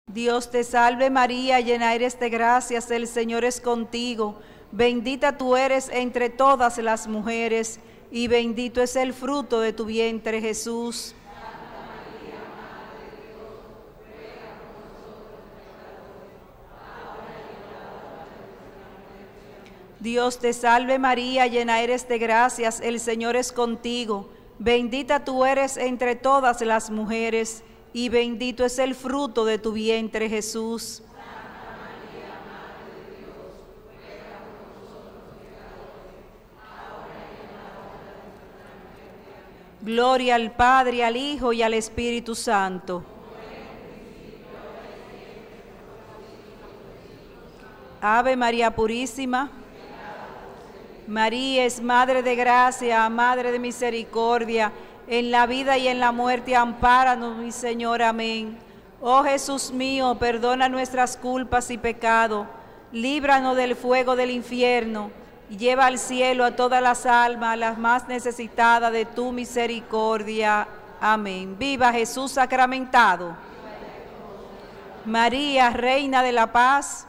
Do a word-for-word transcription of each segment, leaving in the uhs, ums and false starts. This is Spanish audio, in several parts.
Dios te salve María, llena eres de gracias, el Señor es contigo. Bendita tú eres entre todas las mujeres, y bendito es el fruto de tu vientre, Jesús. Dios te salve María, llena eres de gracias, el Señor es contigo. Bendita tú eres entre todas las mujeres, y bendito es el fruto de tu vientre, Jesús. Gloria al Padre, al Hijo y al Espíritu Santo. Ave María Purísima. María es Madre de Gracia, Madre de Misericordia, en la vida y en la muerte, ampáranos, mi Señor. Amén. Oh Jesús mío, perdona nuestras culpas y pecados, líbranos del fuego del infierno, y lleva al cielo a todas las almas, las más necesitadas de tu misericordia. Amén. Viva Jesús sacramentado. María, Reina de la Paz.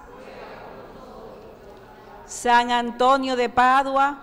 San Antonio de Padua.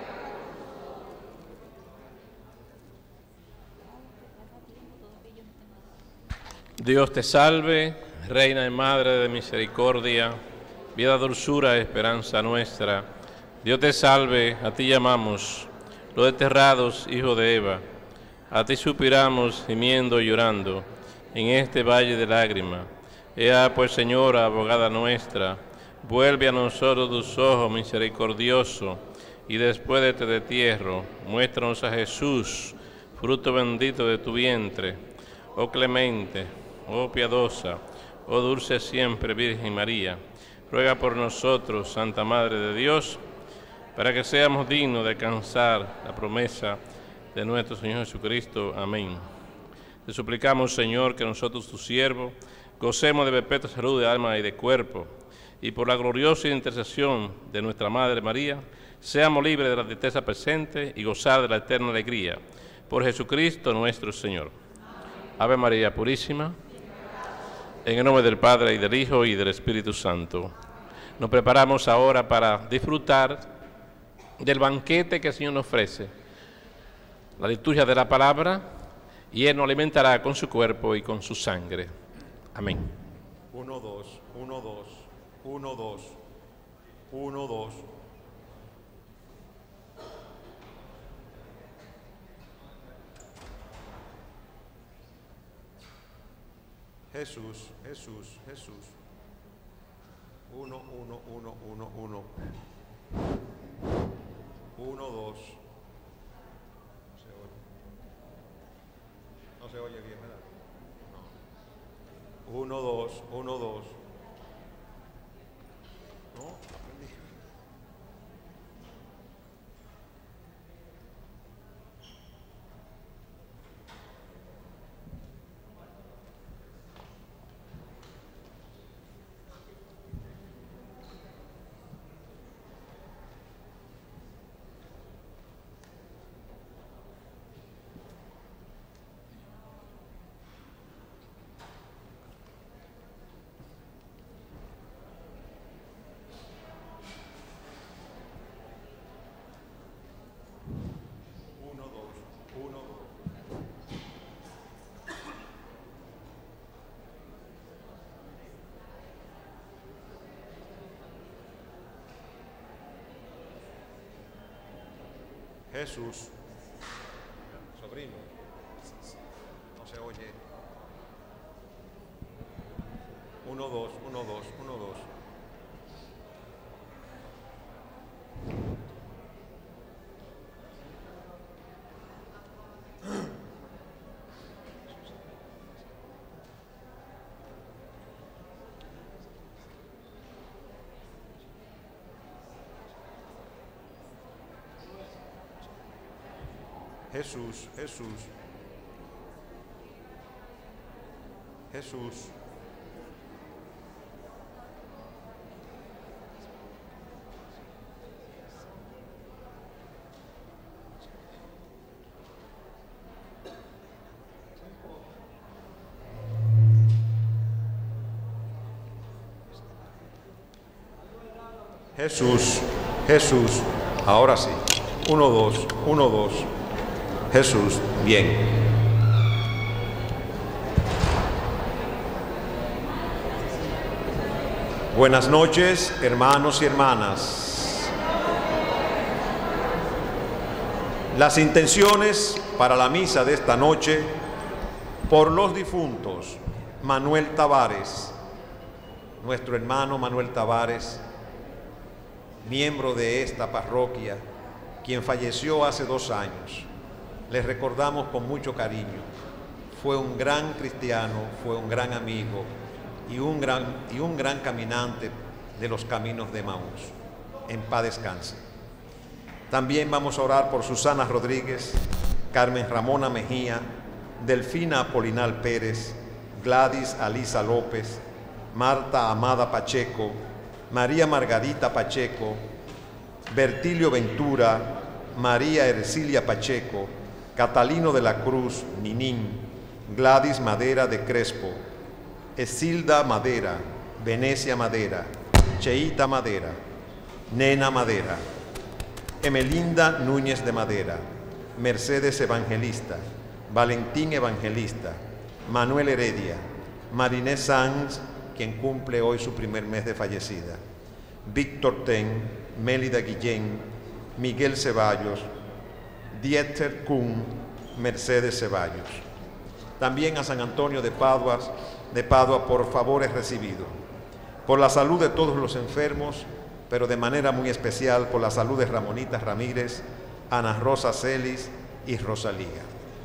Dios te salve, Reina y Madre de misericordia, vida, dulzura, esperanza nuestra. Dios te salve, a ti llamamos, los desterrados hijos de Eva. A ti suspiramos, gimiendo y llorando, en este valle de lágrimas. Ea pues, Señora, abogada nuestra, vuelve a nosotros tus ojos misericordioso, y después de este destierro, muéstranos a Jesús, fruto bendito de tu vientre. Oh clemente, oh piadosa, oh dulce siempre Virgen María, ruega por nosotros, Santa Madre de Dios, para que seamos dignos de alcanzar la promesa de nuestro Señor Jesucristo. Amén. Te suplicamos, Señor, que nosotros, tus siervos, gocemos de perpetua salud de alma y de cuerpo, y por la gloriosa intercesión de nuestra Madre María, seamos libres de la tristeza presente y gozar de la eterna alegría. Por Jesucristo nuestro Señor. Ave María Purísima, en el nombre del Padre, y del Hijo, y del Espíritu Santo. Nos preparamos ahora para disfrutar del banquete que el Señor nos ofrece, la liturgia de la palabra, y Él nos alimentará con su cuerpo y con su sangre. Amén. Uno, dos, uno, dos, uno, dos, uno, dos. Jesús, Jesús, Jesús. Uno, uno, uno, uno, uno. Uno, dos. No se oye. No se oye bien, ¿verdad? No. Uno, dos, uno, dos. No, aprendí. Jesús, sobrino, no se oye. Uno, dos, uno, dos, uno, dos. Jesús, Jesús, Jesús. Jesús, Jesús, ahora sí. Uno, dos, uno, dos. Jesús, bien. Buenas noches, hermanos y hermanas. Las intenciones para la misa de esta noche por los difuntos. Manuel Tavares, nuestro hermano Manuel Tavares, miembro de esta parroquia, quien falleció hace dos años. Les recordamos con mucho cariño. Fue un gran cristiano, fue un gran amigo y un gran, y un gran caminante de los caminos de Maús. En paz descanse. También vamos a orar por Susana Rodríguez, Carmen Ramona Mejía, Delfina Apolinal Pérez, Gladys Alisa López, Marta Amada Pacheco, María Margarita Pacheco, Bertilio Ventura, María Ercilia Pacheco, Catalino de la Cruz Ninín, Gladys Madera de Crespo, Esilda Madera, Venecia Madera, Cheita Madera, Nena Madera, Emelinda Núñez de Madera, Mercedes Evangelista, Valentín Evangelista, Manuel Heredia, Marinés Sanz, quien cumple hoy su primer mes de fallecida, Víctor Ten, Mélida Guillén, Miguel Ceballos, Dieter Kuhn, Mercedes Ceballos. También a San Antonio de Padua, de Padua por favores recibidos, por la salud de todos los enfermos, pero de manera muy especial por la salud de Ramonita Ramírez, Ana Rosa Celis y Rosalía.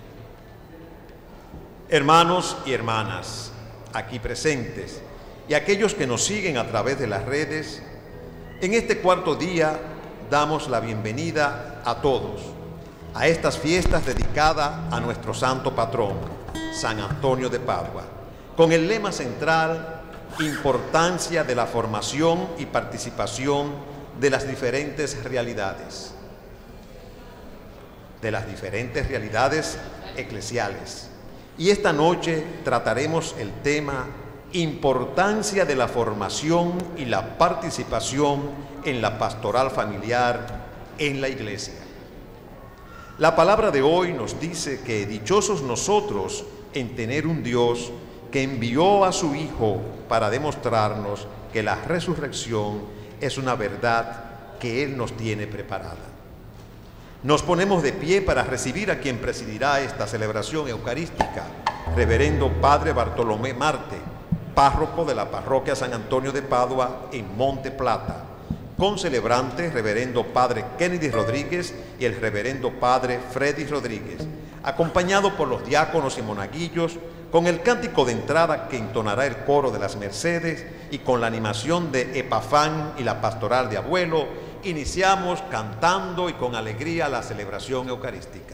Hermanos y hermanas, aquí presentes, y aquellos que nos siguen a través de las redes, en este cuarto día damos la bienvenida a todos a estas fiestas dedicadas a nuestro santo patrón, San Antonio de Padua, con el lema central, importancia de la formación y participación de las diferentes realidades, de las diferentes realidades eclesiales. Y esta noche trataremos el tema importancia de la formación y la participación en la pastoral familiar en la Iglesia. La palabra de hoy nos dice que dichosos nosotros en tener un Dios que envió a su Hijo para demostrarnos que la resurrección es una verdad que Él nos tiene preparada. Nos ponemos de pie para recibir a quien presidirá esta celebración eucarística, Reverendo Padre Bartolomé Marte, párroco de la parroquia San Antonio de Padua en Monte Plata, con celebrantes Reverendo Padre Kennedy Rodríguez y el Reverendo Padre Freddy Rodríguez, acompañado por los diáconos y monaguillos, con el cántico de entrada que entonará el coro de las Mercedes y con la animación de Epafán y la pastoral de abuelo, iniciamos cantando y con alegría la celebración eucarística.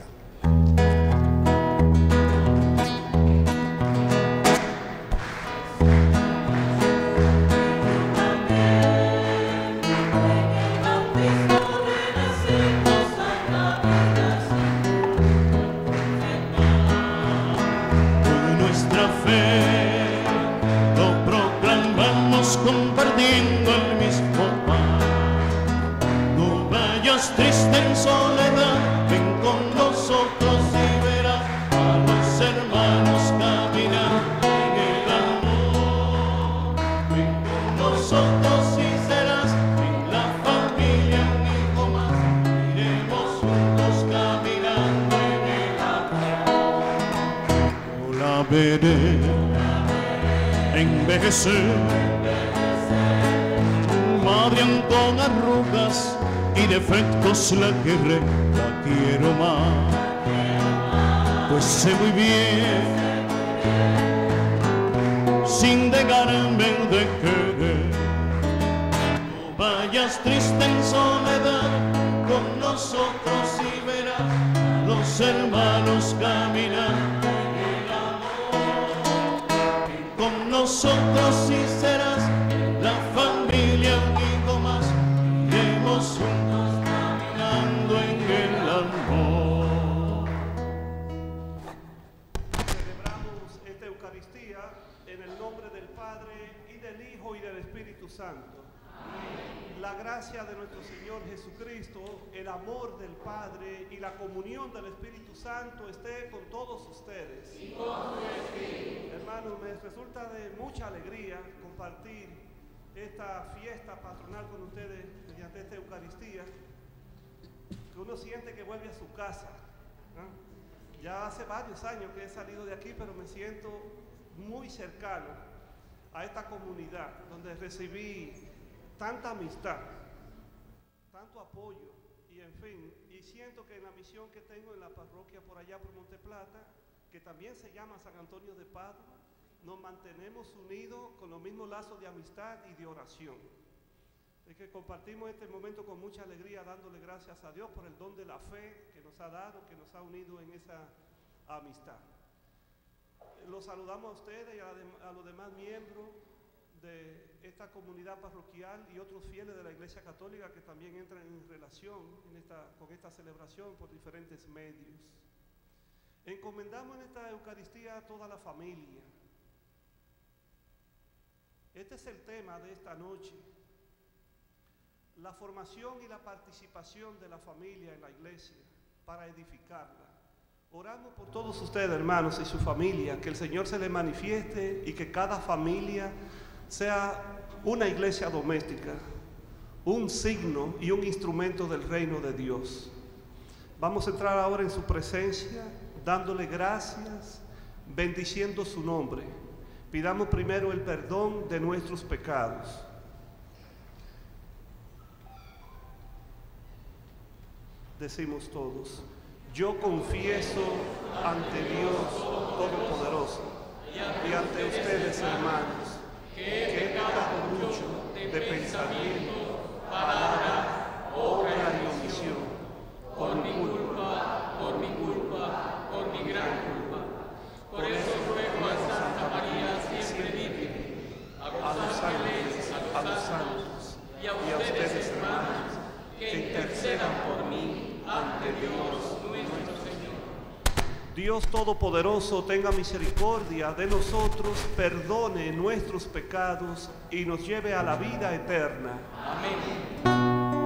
Madre con arrugas y defectos, la querré, la quiero más, pues sé muy bien, sin dejarme de querer. No vayas triste en soledad con nosotros y verás los hermanos caminar. Nosotros sí serás la familia, un hijo más, iremos juntos caminando en el amor. Celebramos esta Eucaristía en el nombre del Padre, y del Hijo, y del Espíritu Santo. La gracia de nuestro Señor Jesucristo, el amor del Padre y la comunión del Espíritu Santo esté con todos ustedes. Y con tu espíritu. Hermanos, me resulta de mucha alegría compartir esta fiesta patronal con ustedes mediante esta Eucaristía, que uno siente que vuelve a su casa, ¿no? Ya hace varios años que he salido de aquí, pero me siento muy cercano a esta comunidad donde recibí tanta amistad, tanto apoyo y en fin, y siento que en la misión que tengo en la parroquia por allá por Monteplata, que también se llama San Antonio de Padua, nos mantenemos unidos con los mismos lazos de amistad y de oración. Es que compartimos este momento con mucha alegría, dándole gracias a Dios por el don de la fe que nos ha dado, que nos ha unido en esa amistad. Los saludamos a ustedes y a, a los demás miembros de esta comunidad parroquial y otros fieles de la Iglesia Católica que también entran en relación en esta, con esta celebración por diferentes medios. Encomendamos en esta Eucaristía a toda la familia. Este es el tema de esta noche, la formación y la participación de la familia en la iglesia para edificarla. Oramos por todos ustedes, hermanos, y su familia, que el Señor se les manifieste y que cada familia sea una iglesia doméstica, un signo y un instrumento del reino de Dios. Vamos a entrar ahora en su presencia, dándole gracias, bendiciendo su nombre. Pidamos primero el perdón de nuestros pecados. Decimos todos: yo confieso ante Dios Todopoderoso y ante ustedes, hermanos, que he pecado mucho de pensamiento, palabra, obra y omisión, por mi culpa, por mi culpa, por mi gran culpa. Por eso ruego a Santa María, siempre Virgen, a los ángeles, a los santos y a ustedes, hermanos, que intercedan por mí ante Dios nuestro Señor. Dios Todopoderoso tenga misericordia de nosotros, perdone nuestros pecados y nos lleve a la vida eterna. Amén.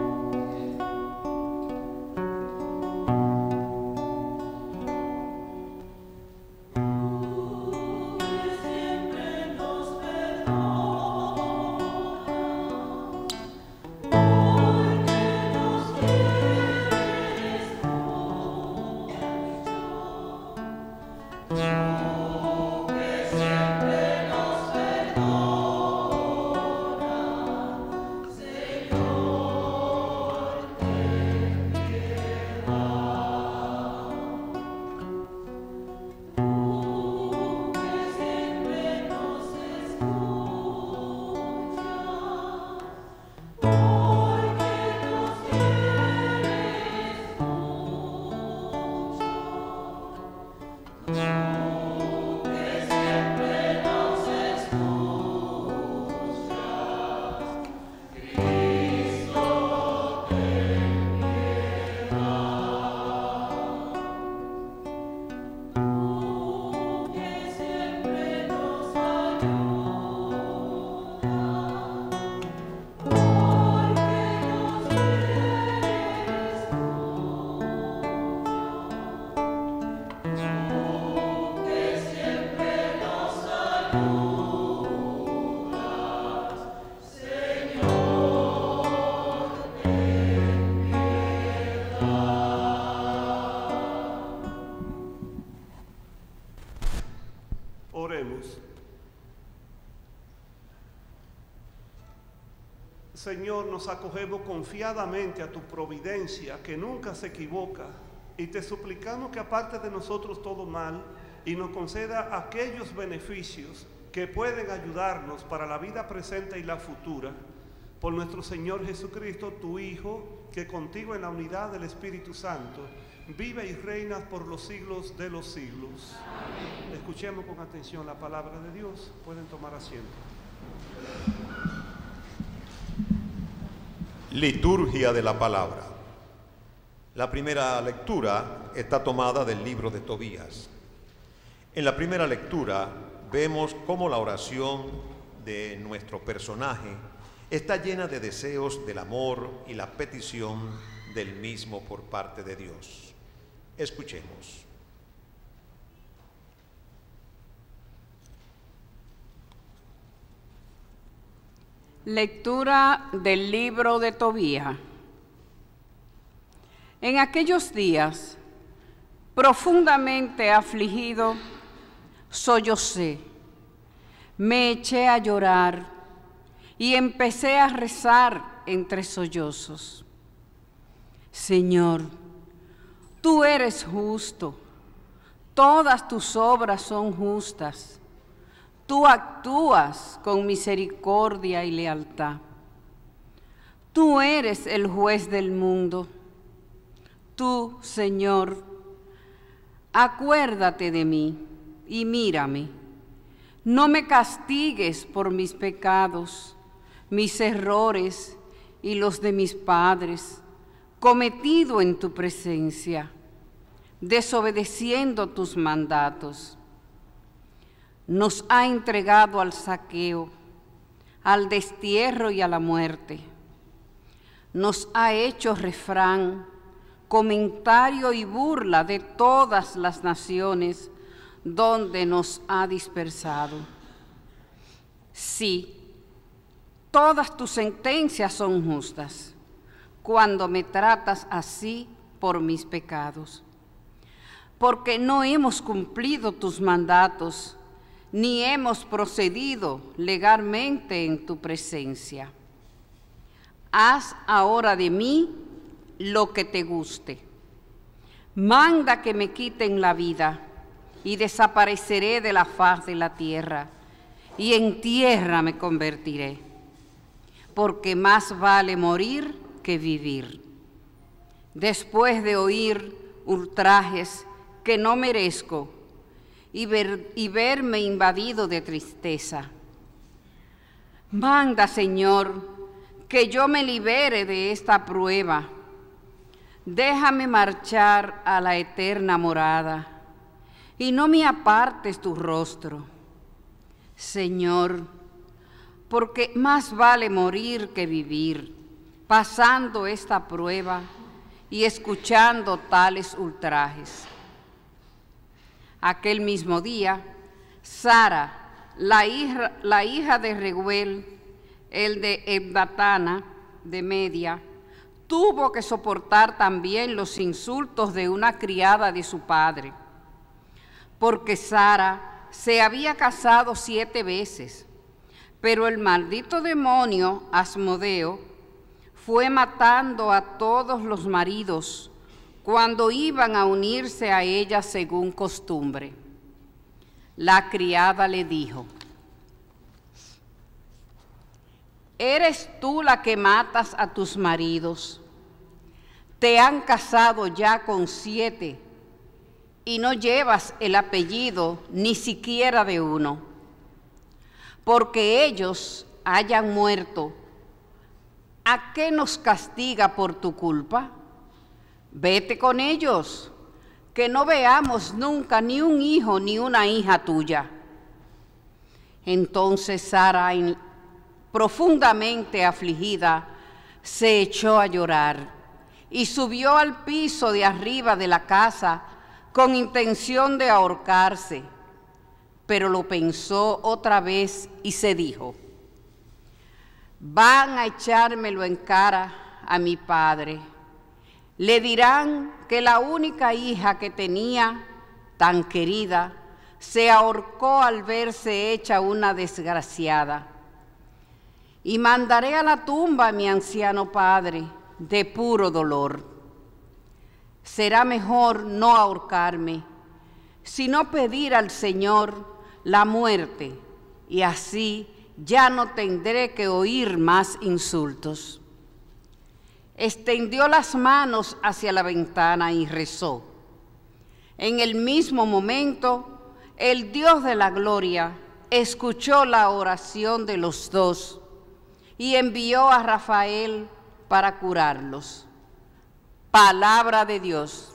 Señor, nos acogemos confiadamente a tu providencia, que nunca se equivoca, y te suplicamos que aparte de nosotros todo mal y nos conceda aquellos beneficios que pueden ayudarnos para la vida presente y la futura, por nuestro Señor Jesucristo, tu Hijo, que contigo en la unidad del Espíritu Santo vive y reina por los siglos de los siglos. Amén. Escuchemos con atención la palabra de Dios. Pueden tomar asiento. Liturgia de la palabra. La primera lectura está tomada del libro de Tobías. En la primera lectura vemos cómo la oración de nuestro personaje está llena de deseos del amor y la petición del mismo por parte de Dios. Escuchemos. Lectura del libro de Tobías. En aquellos días, profundamente afligido, sollocé, me eché a llorar y empecé a rezar entre sollozos. Señor, tú eres justo, todas tus obras son justas. Tú actúas con misericordia y lealtad. Tú eres el juez del mundo. Tú, Señor, acuérdate de mí y mírame. No me castigues por mis pecados, mis errores y los de mis padres, cometido en tu presencia, desobedeciendo tus mandatos. Nos ha entregado al saqueo, al destierro y a la muerte. Nos ha hecho refrán, comentario y burla de todas las naciones donde nos ha dispersado. Sí, todas tus sentencias son justas, cuando me tratas así por mis pecados. Porque no hemos cumplido tus mandatos, ni hemos procedido legalmente en tu presencia. Haz ahora de mí lo que te guste. Manda que me quiten la vida, y desapareceré de la faz de la tierra, y en tierra me convertiré, porque más vale morir que vivir. Después de oír ultrajes que no merezco, Y, ver, y verme invadido de tristeza. Manda, Señor, que yo me libere de esta prueba. Déjame marchar a la eterna morada, y no me apartes tu rostro. Señor, porque más vale morir que vivir, pasando esta prueba y escuchando tales ultrajes. Aquel mismo día, Sara, la hija, la hija de Reguel, el de Ebdatana, de Media, tuvo que soportar también los insultos de una criada de su padre, porque Sara se había casado siete veces, pero el maldito demonio Asmodeo fue matando a todos los maridos cuando iban a unirse a ella según costumbre. La criada le dijo: ¿eres tú la que matas a tus maridos? Te han casado ya con siete y no llevas el apellido ni siquiera de uno. Porque ellos hayan muerto, ¿a qué nos castiga por tu culpa? Vete con ellos, que no veamos nunca ni un hijo ni una hija tuya. Entonces Sara, profundamente afligida, se echó a llorar y subió al piso de arriba de la casa con intención de ahorcarse, pero lo pensó otra vez y se dijo: van a echármelo en cara a mi padre. Le dirán que la única hija que tenía, tan querida, se ahorcó al verse hecha una desgraciada. Y mandaré a la tumba a mi anciano padre de puro dolor. Será mejor no ahorcarme, sino pedir al Señor la muerte, y así ya no tendré que oír más insultos. Extendió las manos hacia la ventana y rezó. En el mismo momento, el Dios de la gloria escuchó la oración de los dos y envió a Rafael para curarlos. Palabra de Dios.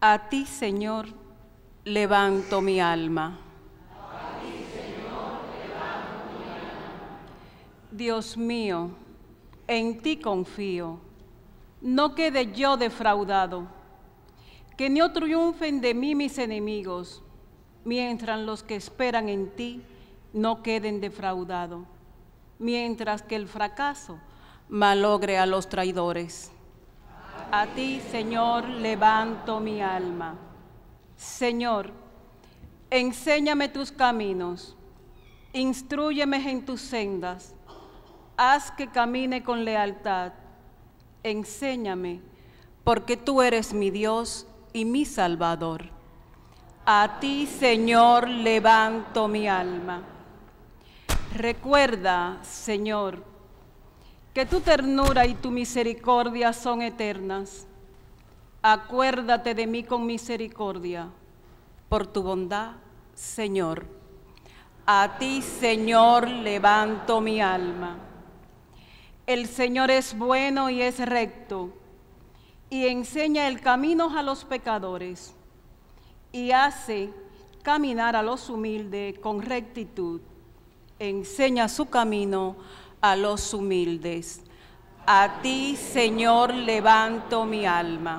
A ti, Señor, levanto mi alma. A ti, Señor, levanto mi alma. Dios mío, en ti confío, no quede yo defraudado, que no triunfen de mí mis enemigos, mientras los que esperan en ti no queden defraudados, mientras que el fracaso malogre a los traidores. A ti, Señor, levanto mi alma. Señor, enséñame tus caminos, instrúyeme en tus sendas, haz que camine con lealtad. Enséñame, porque tú eres mi Dios y mi Salvador. A ti, Señor, levanto mi alma. Recuerda, Señor, que tu ternura y tu misericordia son eternas. Acuérdate de mí con misericordia, por tu bondad, Señor. A ti, Señor, levanto mi alma. El Señor es bueno y es recto, y enseña el camino a los pecadores, y hace caminar a los humildes con rectitud. Enseña su camino a los humildes. A ti, Señor, levanto mi alma.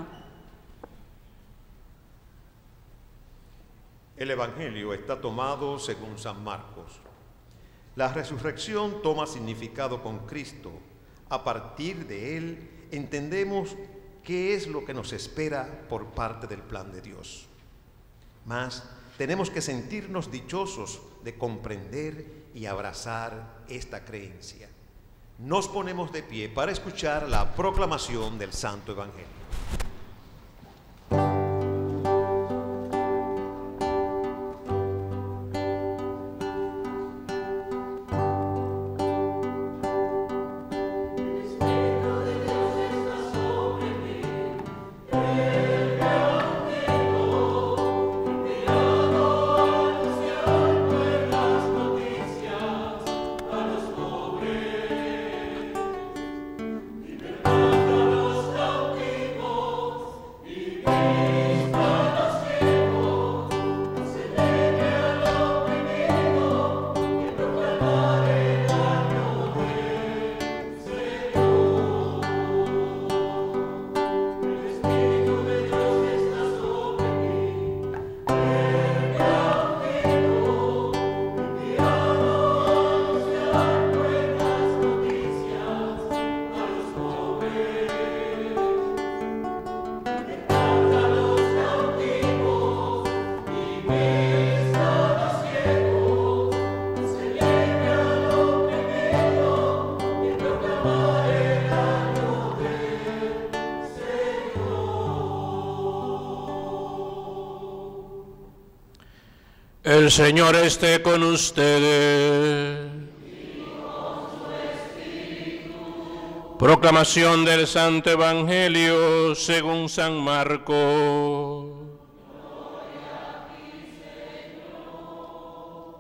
El Evangelio está tomado según San Marcos. La resurrección toma significado con Cristo. A partir de él entendemos qué es lo que nos espera por parte del plan de Dios. Mas tenemos que sentirnos dichosos de comprender y abrazar esta creencia. Nos ponemos de pie para escuchar la proclamación del Santo Evangelio. El Señor esté con ustedes. Y con su espíritu. Proclamación del Santo Evangelio según San Marcos. Gloria a ti, Señor.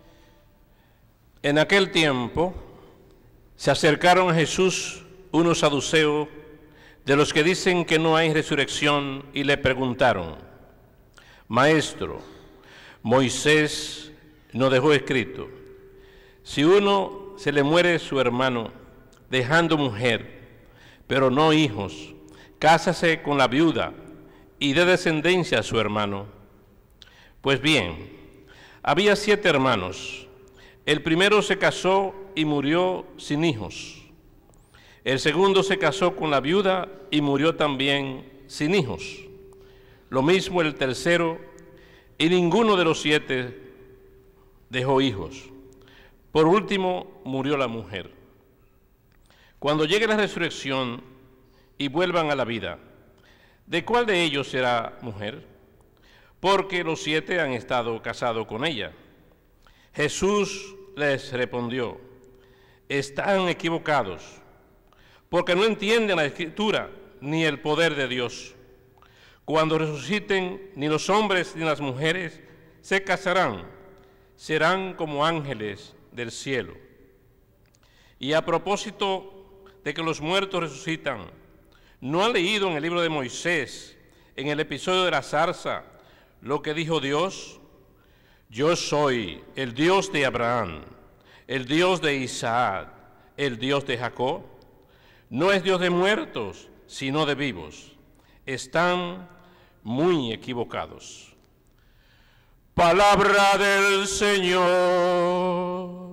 En aquel tiempo se acercaron a Jesús unos saduceos, de los que dicen que no hay resurrección, y le preguntaron: Maestro, Moisés nos dejó escrito, si uno se le muere su hermano, dejando mujer, pero no hijos, cásase con la viuda y dé descendencia a su hermano. Pues bien, había siete hermanos. El primero se casó y murió sin hijos. El segundo se casó con la viuda y murió también sin hijos. Lo mismo el tercero, y ninguno de los siete dejó hijos. Por último, murió la mujer. Cuando llegue la resurrección y vuelvan a la vida, ¿de cuál de ellos será mujer? Porque los siete han estado casados con ella. Jesús les respondió: están equivocados, porque no entienden la Escritura ni el poder de Dios. Cuando resuciten, ni los hombres ni las mujeres se casarán, serán como ángeles del cielo. Y a propósito de que los muertos resucitan, ¿no han leído en el libro de Moisés en el episodio de la zarza lo que dijo Dios? Yo soy el Dios de Abraham, el Dios de Isaac, el Dios de Jacob. No es Dios de muertos, sino de vivos. Están muy equivocados. Palabra del Señor.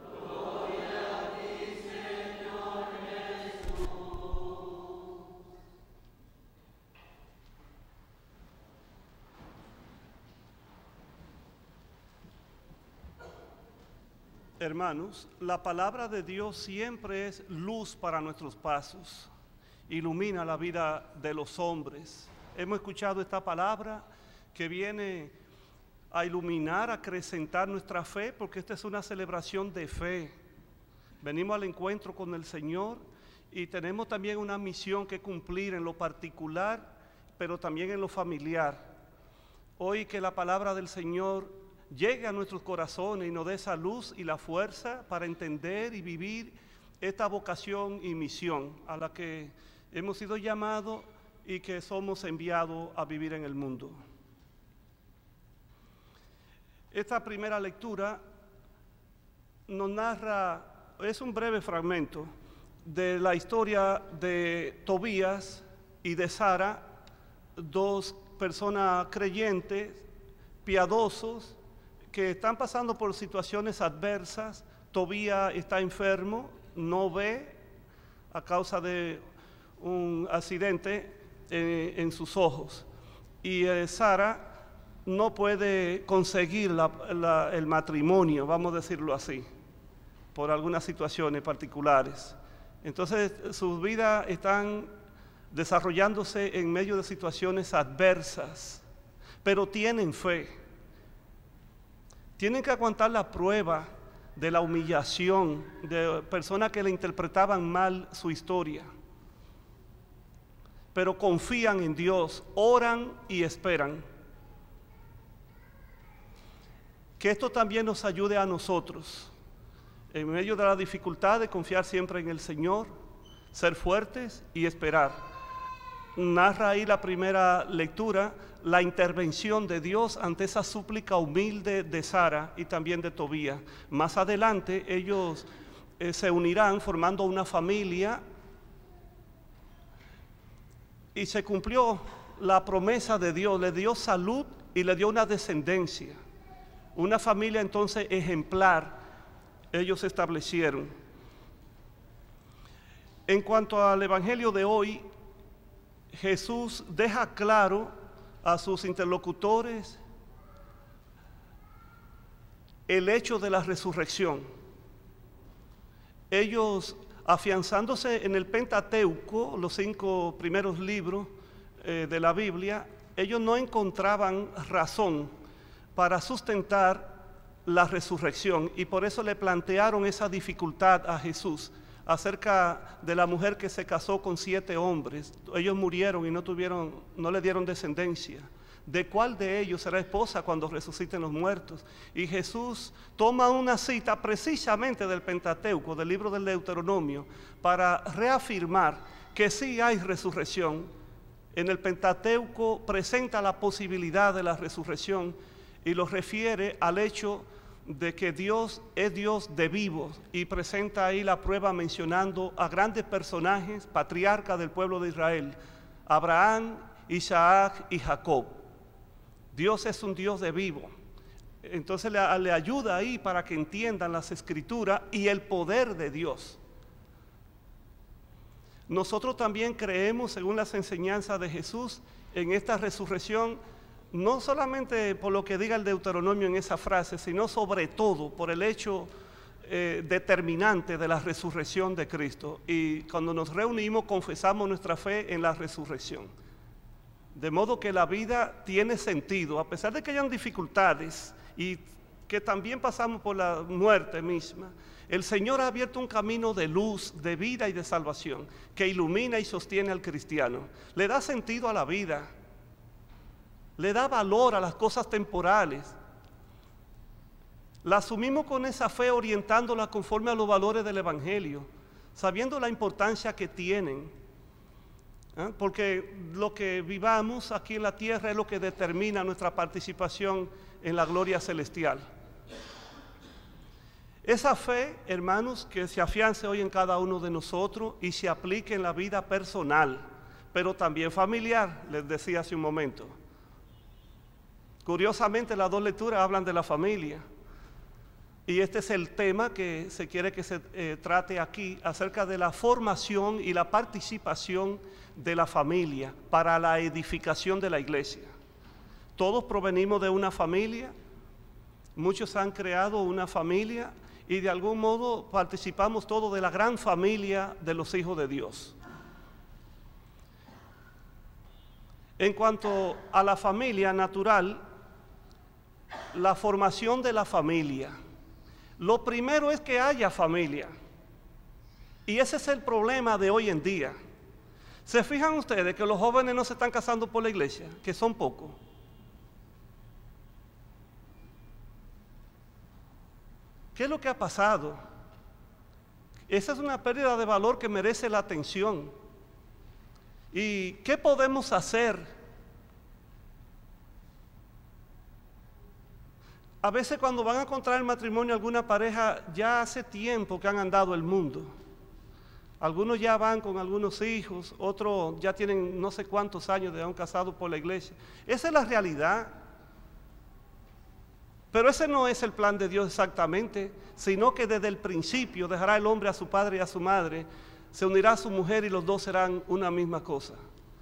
Hermanos, la palabra de Dios siempre es luz para nuestros pasos, ilumina la vida de los hombres. Hemos escuchado esta palabra que viene a iluminar, a acrecentar nuestra fe, porque esta es una celebración de fe. Venimos al encuentro con el Señor y tenemos también una misión que cumplir en lo particular, pero también en lo familiar. Hoy que la palabra del Señor llegue a nuestros corazones y nos dé esa luz y la fuerza para entender y vivir esta vocación y misión a la que hemos sido llamados y que somos enviados a vivir en el mundo. Esta primera lectura nos narra, es un breve fragmento de la historia de Tobías y de Sara, dos personas creyentes, piadosos, que están pasando por situaciones adversas. Tobías está enfermo, no ve a causa de un accidente eh, en sus ojos. Y eh, Sara no puede conseguir la, la, el matrimonio, vamos a decirlo así, por algunas situaciones particulares. Entonces sus vidas están desarrollándose en medio de situaciones adversas, pero tienen fe. Tienen que aguantar la prueba de la humillación de personas que le interpretaban mal su historia. Pero confían en Dios, oran y esperan. Que esto también nos ayude a nosotros, en medio de la dificultad, de confiar siempre en el Señor, ser fuertes y esperar. Narra ahí la primera lectura la intervención de Dios ante esa súplica humilde de Sara y también de Tobías. Más adelante ellos eh, se unirán formando una familia y se cumplió la promesa de Dios, le dio salud y le dio una descendencia. Una familia entonces ejemplar ellos establecieron. En cuanto al evangelio de hoy, Jesús deja claro a sus interlocutores el hecho de la resurrección. Ellos, afianzándose en el Pentateuco, los cinco primeros libros eh, de la Biblia, ellos no encontraban razón para sustentar la resurrección y por eso le plantearon esa dificultad a Jesús acerca de la mujer que se casó con siete hombres. Ellos murieron y no tuvieron, no le dieron descendencia. ¿De cuál de ellos será esposa cuando resuciten los muertos? Y Jesús toma una cita precisamente del Pentateuco, del libro del Deuteronomio, para reafirmar que sí hay resurrección. En el Pentateuco presenta la posibilidad de la resurrección y lo refiere al hecho de que Dios es Dios de vivos, y presenta ahí la prueba mencionando a grandes personajes, patriarcas del pueblo de Israel, Abraham, Isaac y Jacob. Dios es un Dios de vivo. Entonces le, le ayuda ahí para que entiendan las Escrituras y el poder de Dios. Nosotros también creemos, según las enseñanzas de Jesús, en esta resurrección, no solamente por lo que diga el Deuteronomio en esa frase, sino sobre todo por el hecho eh, determinante de la resurrección de Cristo. Y cuando nos reunimos confesamos nuestra fe en la resurrección. De modo que la vida tiene sentido, a pesar de que hayan dificultades y que también pasamos por la muerte misma. El Señor ha abierto un camino de luz, de vida y de salvación que ilumina y sostiene al cristiano. Le da sentido a la vida. Le da valor a las cosas temporales. La asumimos con esa fe, orientándola conforme a los valores del Evangelio, sabiendo la importancia que tienen. ¿eh? Porque lo que vivamos aquí en la tierra es lo que determina nuestra participación en la gloria celestial. Esa fe, hermanos, que se afiance hoy en cada uno de nosotros y se aplique en la vida personal, pero también familiar, les decía hace un momento. Curiosamente, las dos lecturas hablan de la familia. Y este es el tema que se quiere que se eh, trate aquí, acerca de la formación y la participación de la familia para la edificación de la iglesia. Todos provenimos de una familia, muchos han creado una familia y de algún modo participamos todos de la gran familia de los hijos de Dios. En cuanto a la familia natural, la formación de la familia, lo primero es que haya familia. Y ese es el problema de hoy en día. ¿Se fijan ustedes que los jóvenes no se están casando por la iglesia? Que son pocos. ¿Qué es lo que ha pasado? Esa es una pérdida de valor que merece la atención. ¿Y qué podemos hacer? A veces cuando van a contraer matrimonio alguna pareja, ya hace tiempo que han andado el mundo. Algunos ya van con algunos hijos, otros ya tienen no sé cuántos años de haber casado por la iglesia. Esa es la realidad. Pero ese no es el plan de Dios exactamente, sino que desde el principio dejará el hombre a su padre y a su madre, se unirá a su mujer y los dos serán una misma cosa.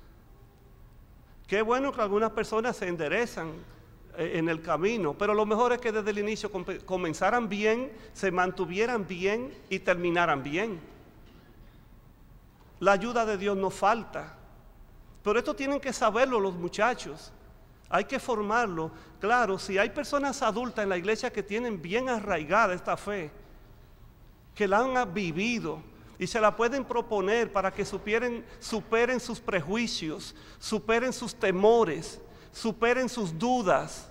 Qué bueno que algunas personas se enderezan en el camino, pero lo mejor es que desde el inicio comenzaran bien, se mantuvieran bien y terminaran bien. La ayuda de Dios no falta, pero esto tienen que saberlo los muchachos. Hay que formarlo. Claro, si hay personas adultas en la iglesia que tienen bien arraigada esta fe, que la han vivido y se la pueden proponer para que superen, superen sus prejuicios, superen sus temores, superen sus dudas.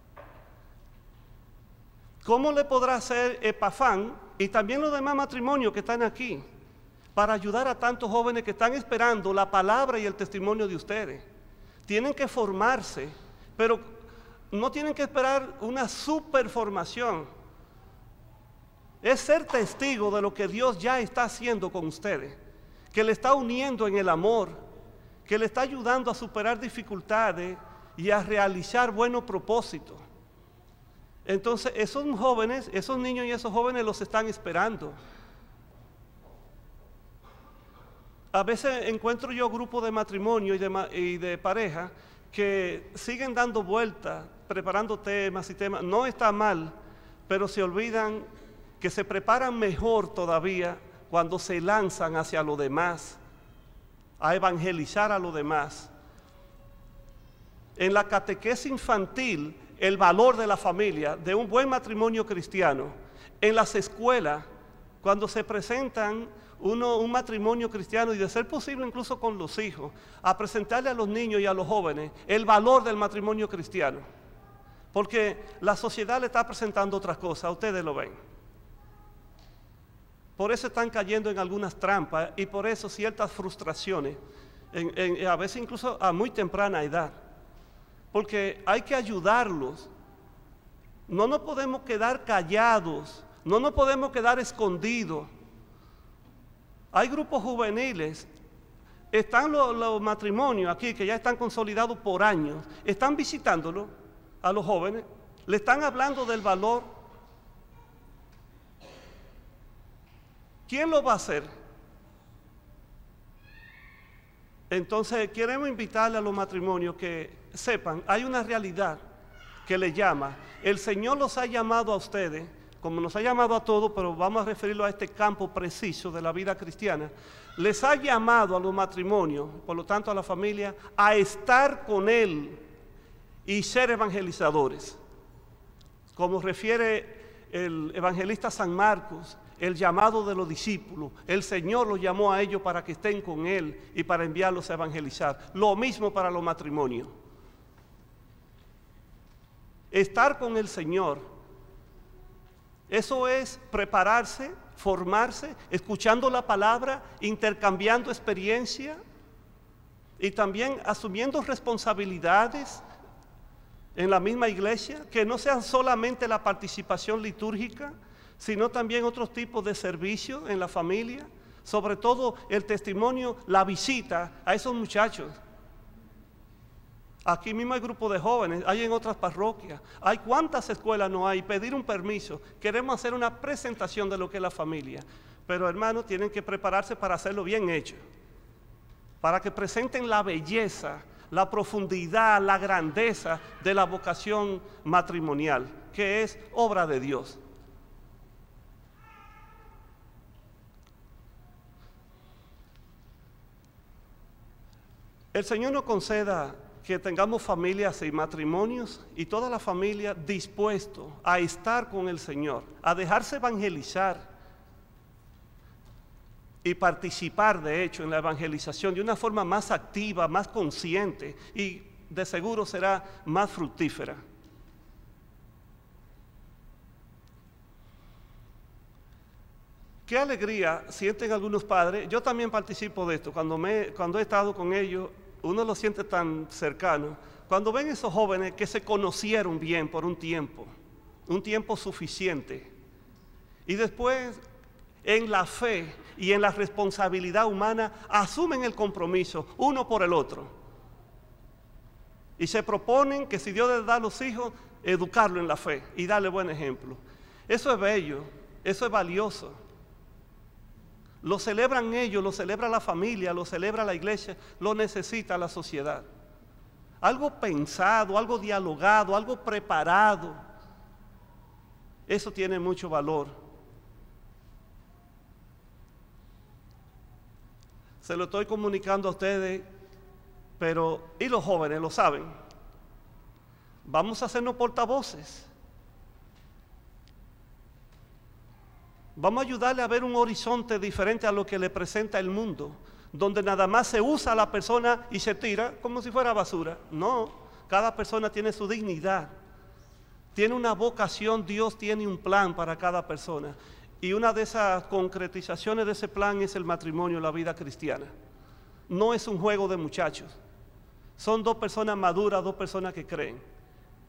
¿Cómo le podrá hacer Epafán y también los demás matrimonios que están aquí para ayudar a tantos jóvenes que están esperando la palabra y el testimonio de ustedes? Tienen que formarse, pero no tienen que esperar una super formación. Es ser testigo de lo que Dios ya está haciendo con ustedes, que le está uniendo en el amor, que le está ayudando a superar dificultades y a realizar buenos propósitos. Entonces esos jóvenes, esos niños y esos jóvenes los están esperando. A veces encuentro yo grupos de matrimonio y de, y de pareja que siguen dando vueltas, preparando temas y temas. No está mal, pero se olvidan que se preparan mejor todavía cuando se lanzan hacia lo demás, a evangelizar a los demás. En la catequesis infantil, el valor de la familia, de un buen matrimonio cristiano. En las escuelas, cuando se presentan uno, un matrimonio cristiano y de ser posible incluso con los hijos, a presentarle a los niños y a los jóvenes el valor del matrimonio cristiano. Porque la sociedad le está presentando otras cosas, ustedes lo ven. Por eso están cayendo en algunas trampas y por eso ciertas frustraciones, en, en, a veces incluso a muy temprana edad. Porque hay que ayudarlos. No nos podemos quedar callados, no nos podemos quedar escondidos. Hay grupos juveniles, están los, los matrimonios aquí que ya están consolidados por años, están visitándolo a los jóvenes, le están hablando del valor. ¿Quién lo va a hacer? Entonces queremos invitarle a los matrimonios que sepan, hay una realidad que le llama, el Señor los ha llamado a ustedes, como nos ha llamado a todos, pero vamos a referirlo a este campo preciso de la vida cristiana, les ha llamado a los matrimonios, por lo tanto a la familia, a estar con Él y ser evangelizadores. Como refiere el evangelista San Marcos, el llamado de los discípulos, el Señor los llamó a ellos para que estén con Él y para enviarlos a evangelizar. Lo mismo para los matrimonios. Estar con el Señor, eso es prepararse, formarse, escuchando la palabra, intercambiando experiencia, y también asumiendo responsabilidades en la misma iglesia, que no sean solamente la participación litúrgica, sino también otros tipos de servicio en la familia, sobre todo el testimonio, la visita a esos muchachos. Aquí mismo hay grupos de jóvenes, hay en otras parroquias, hay cuántas escuelas no hay, pedir un permiso, queremos hacer una presentación de lo que es la familia, pero hermanos tienen que prepararse para hacerlo bien hecho, para que presenten la belleza, la profundidad, la grandeza de la vocación matrimonial, que es obra de Dios. El Señor nos conceda que tengamos familias y matrimonios y toda la familia dispuesto a estar con el Señor, a dejarse evangelizar y participar de hecho en la evangelización de una forma más activa, más consciente y de seguro será más fructífera. Qué alegría sienten algunos padres. Yo también participo de esto. Cuando, me, cuando he estado con ellos, uno lo siente tan cercano. Cuando ven esos jóvenes que se conocieron bien por un tiempo, un tiempo suficiente, y después en la fe y en la responsabilidad humana asumen el compromiso uno por el otro. Y se proponen que si Dios les da a los hijos, educarlo en la fe y darle buen ejemplo. Eso es bello, eso es valioso. Lo celebran ellos, lo celebra la familia, lo celebra la iglesia, lo necesita la sociedad. Algo pensado, algo dialogado, algo preparado. Eso tiene mucho valor. Se lo estoy comunicando a ustedes, pero, y los jóvenes lo saben, vamos a hacernos portavoces. Vamos a ayudarle a ver un horizonte diferente a lo que le presenta el mundo, donde nada más se usa a la persona y se tira como si fuera basura. No, cada persona tiene su dignidad, tiene una vocación, Dios tiene un plan para cada persona. Y una de esas concretizaciones de ese plan es el matrimonio, la vida cristiana. No es un juego de muchachos, son dos personas maduras, dos personas que creen.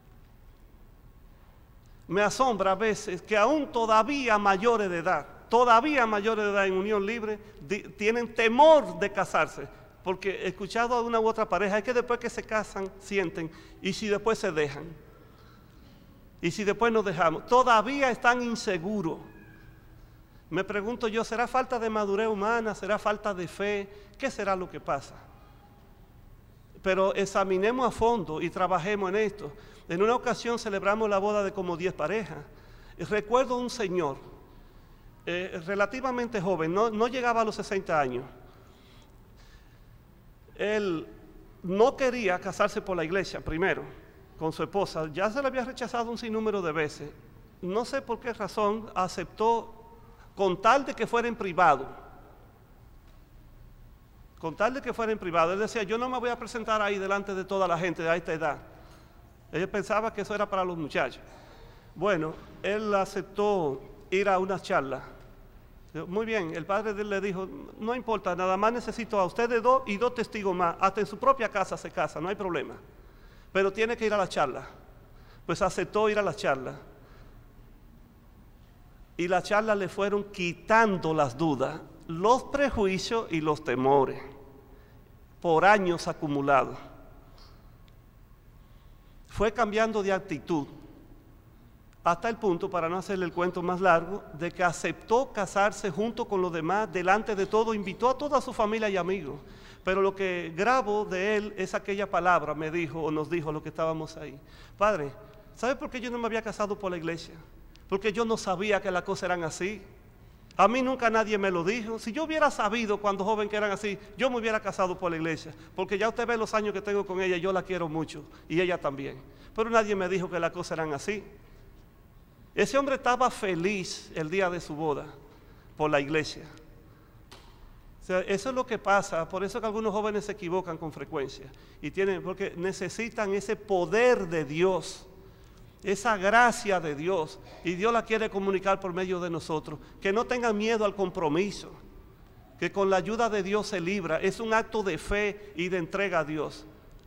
Me asombra a veces que aún todavía mayores de edad, todavía mayores de edad en unión libre, di, tienen temor de casarse, porque he escuchado a una u otra pareja, es que después que se casan, sienten, y si después se dejan, y si después nos dejamos, todavía están inseguros. Me pregunto yo, ¿será falta de madurez humana? ¿Será falta de fe? ¿Qué será lo que pasa? Pero examinemos a fondo y trabajemos en esto. En una ocasión celebramos la boda de como diez parejas. Y recuerdo un señor, eh, relativamente joven, no, no llegaba a los sesenta años. Él no quería casarse por la iglesia, primero, con su esposa. Ya se le había rechazado un sinnúmero de veces. No sé por qué razón aceptó con tal de que fuera en privado. Con tal de que fuera en privado. Él decía, yo no me voy a presentar ahí delante de toda la gente de esta edad. Él pensaba que eso era para los muchachos. Bueno, él aceptó ir a una charla. Muy bien, el padre de él le dijo, no importa, nada más necesito a ustedes dos y dos testigos más. Hasta en su propia casa se casa, no hay problema. Pero tiene que ir a la charla. Pues aceptó ir a la charla. Y la charla le fueron quitando las dudas, los prejuicios y los temores, por años acumulados. Fue cambiando de actitud, hasta el punto, para no hacerle el cuento más largo, de que aceptó casarse junto con los demás, delante de todo, invitó a toda su familia y amigos. Pero lo que grabo de él es aquella palabra, me dijo, o nos dijo, lo que estábamos ahí. Padre, ¿sabe por qué yo no me había casado por la iglesia? Porque yo no sabía que las cosas eran así. A mí nunca nadie me lo dijo. Si yo hubiera sabido cuando joven que eran así, yo me hubiera casado por la iglesia. Porque ya usted ve los años que tengo con ella, yo la quiero mucho. Y ella también. Pero nadie me dijo que las cosas eran así. Ese hombre estaba feliz el día de su boda por la iglesia. O sea, eso es lo que pasa. Por eso que algunos jóvenes se equivocan con frecuencia. Y tienen, porque necesitan ese poder de Dios, esa gracia de Dios, y Dios la quiere comunicar por medio de nosotros. Que no tengan miedo al compromiso, que con la ayuda de Dios se libra. Es un acto de fe y de entrega a Dios.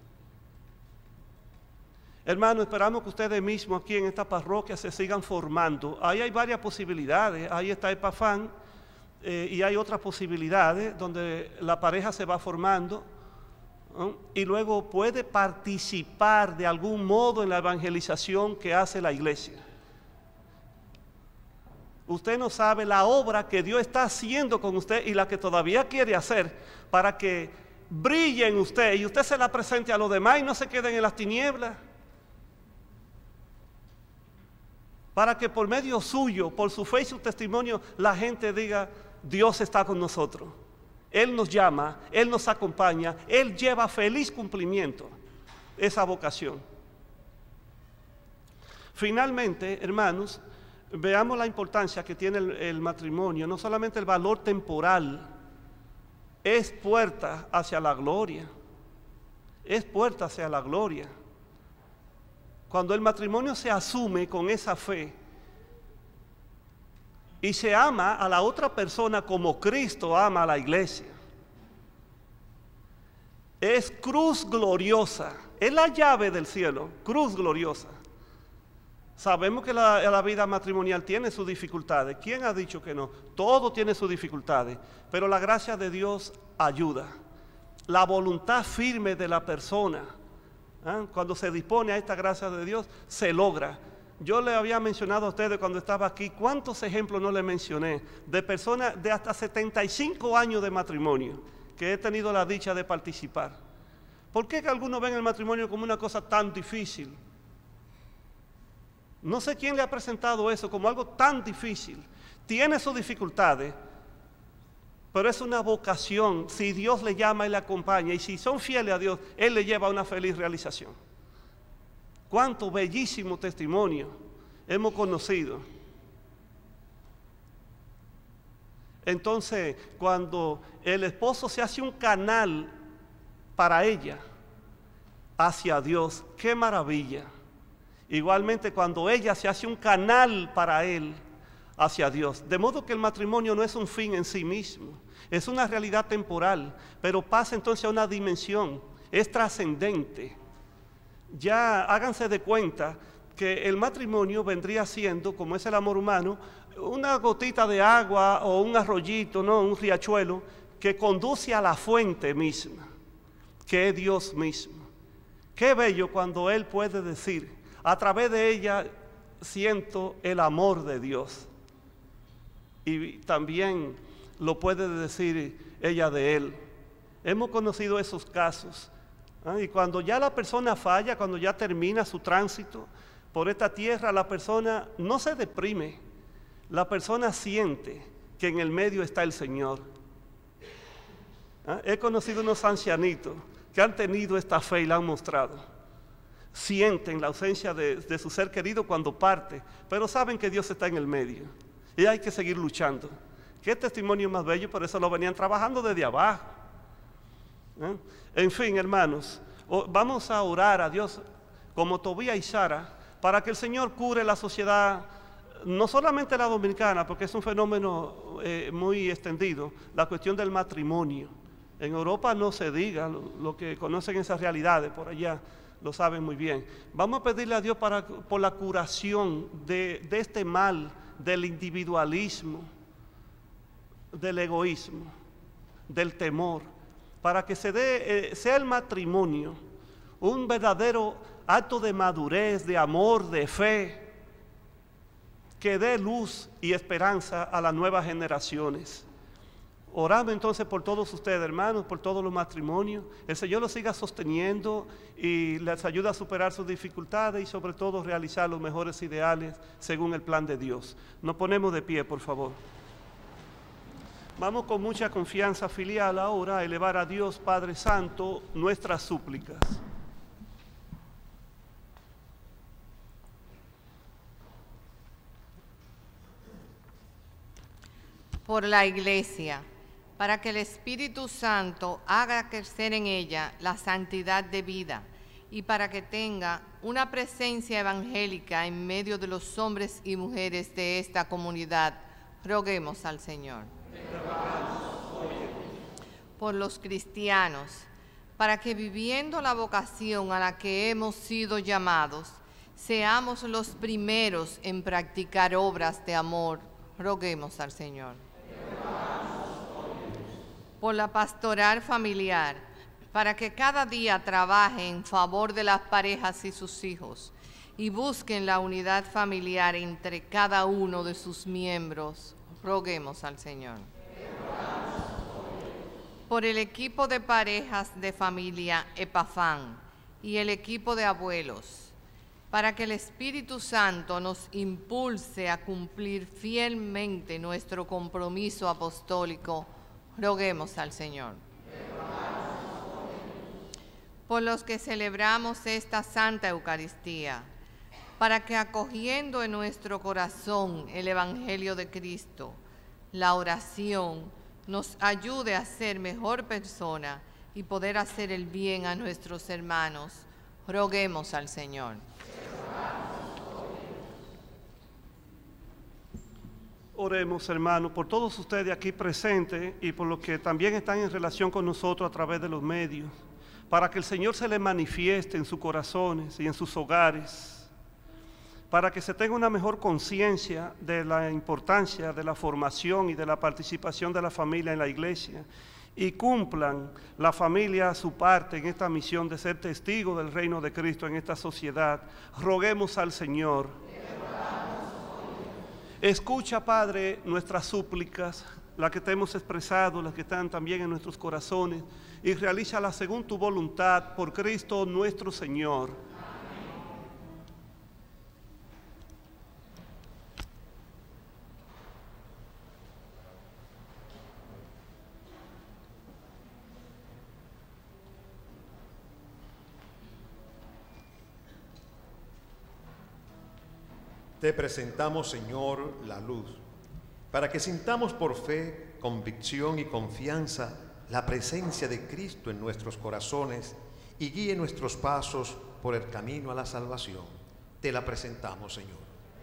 Hermano, esperamos que ustedes mismos aquí en esta parroquia se sigan formando. Ahí hay varias posibilidades. Ahí está Epafán eh, y hay otras posibilidades donde la pareja se va formando, ¿no? Y luego puede participar de algún modo en la evangelización que hace la iglesia. Usted no sabe la obra que Dios está haciendo con usted y la que todavía quiere hacer para que brille en usted y usted se la presente a los demás y no se queden en las tinieblas. Para que por medio suyo, por su fe y su testimonio, la gente diga, Dios está con nosotros. Él nos llama, Él nos acompaña, Él lleva a feliz cumplimiento esa vocación. Finalmente, hermanos, veamos la importancia que tiene el, el matrimonio, no solamente el valor temporal, es puerta hacia la gloria, es puerta hacia la gloria. Cuando el matrimonio se asume con esa fe y se ama a la otra persona como Cristo ama a la iglesia, es cruz gloriosa, es la llave del cielo, cruz gloriosa. Sabemos que la, la vida matrimonial tiene sus dificultades. ¿Quién ha dicho que no? Todo tiene sus dificultades, pero la gracia de Dios ayuda. La voluntad firme de la persona, ¿eh? Cuando se dispone a esta gracia de Dios, se logra. Yo le había mencionado a ustedes cuando estaba aquí, ¿cuántos ejemplos no le mencioné? De personas de hasta setenta y cinco años de matrimonio, que he tenido la dicha de participar. ¿Por qué que algunos ven el matrimonio como una cosa tan difícil? No sé quién le ha presentado eso como algo tan difícil. Tiene sus dificultades, pero es una vocación. Si Dios le llama y le acompaña, y si son fieles a Dios, Él le lleva a una feliz realización. Cuánto bellísimo testimonio hemos conocido. Entonces, cuando el esposo se hace un canal para ella hacia Dios, qué maravilla. Igualmente cuando ella se hace un canal para él hacia Dios. De modo que el matrimonio no es un fin en sí mismo, es una realidad temporal, pero pasa entonces a una dimensión, es trascendente. Ya háganse de cuenta que el matrimonio vendría siendo, como es el amor humano, una gotita de agua o un arroyito, ¿no? Un riachuelo que conduce a la fuente misma, que es Dios mismo. Qué bello cuando Él puede decir, a través de ella siento el amor de Dios. Y también lo puede decir ella de Él. Hemos conocido esos casos. ¿eh? Y cuando ya la persona falla, cuando ya termina su tránsito por esta tierra, la persona no se deprime. La persona siente que en el medio está el Señor. ¿eh? He conocido unos ancianitos que han tenido esta fe y la han mostrado. Sienten la ausencia de, de su ser querido cuando parte, pero saben que Dios está en el medio y hay que seguir luchando. Qué testimonio más bello, por eso lo venían trabajando desde abajo. ¿Eh? En fin, hermanos, vamos a orar a Dios como Tobías y Sara para que el Señor cure la sociedad, no solamente la dominicana, porque es un fenómeno eh, muy extendido, la cuestión del matrimonio. En Europa no se diga, lo, lo que conocen esas realidades por allá lo saben muy bien. Vamos a pedirle a Dios para, por la curación de, de este mal, del individualismo, del egoísmo, del temor, para que se dé, eh, sea el matrimonio un verdadero acto de madurez, de amor, de fe, que dé luz y esperanza a las nuevas generaciones. Oramos entonces por todos ustedes, hermanos, por todos los matrimonios. El Señor los siga sosteniendo y les ayuda a superar sus dificultades y sobre todo realizar los mejores ideales según el plan de Dios. Nos ponemos de pie, por favor. Vamos con mucha confianza filial ahora a elevar a Dios Padre Santo nuestras súplicas. Por la Iglesia, para que el Espíritu Santo haga crecer en ella la santidad de vida y para que tenga una presencia evangélica en medio de los hombres y mujeres de esta comunidad, roguemos al Señor. Te rogamos, oye. por los cristianos, para que viviendo la vocación a la que hemos sido llamados, seamos los primeros en practicar obras de amor. Roguemos al Señor. Por la pastoral familiar, para que cada día trabaje en favor de las parejas y sus hijos y busquen la unidad familiar entre cada uno de sus miembros. Roguemos al Señor. Por el equipo de parejas de familia Epafán y el equipo de abuelos, para que el Espíritu Santo nos impulse a cumplir fielmente nuestro compromiso apostólico. Roguemos al Señor. Por los que celebramos esta Santa Eucaristía, para que acogiendo en nuestro corazón el Evangelio de Cristo, la oración nos ayude a ser mejor persona y poder hacer el bien a nuestros hermanos. Roguemos al Señor. Oremos, hermanos, por todos ustedes aquí presentes y por los que también están en relación con nosotros a través de los medios, para que el Señor se les manifieste en sus corazones y en sus hogares, para que se tenga una mejor conciencia de la importancia de la formación y de la participación de la familia en la iglesia, y cumplan la familia su parte en esta misión de ser testigos del reino de Cristo en esta sociedad. Roguemos al Señor. Escucha, Padre, nuestras súplicas, las que te hemos expresado, las que están también en nuestros corazones, y realízalas según tu voluntad, por Cristo nuestro Señor. Te presentamos, Señor, la luz, para que sintamos por fe, convicción y confianza la presencia de Cristo en nuestros corazones y guíe nuestros pasos por el camino a la salvación. Te la presentamos, Señor.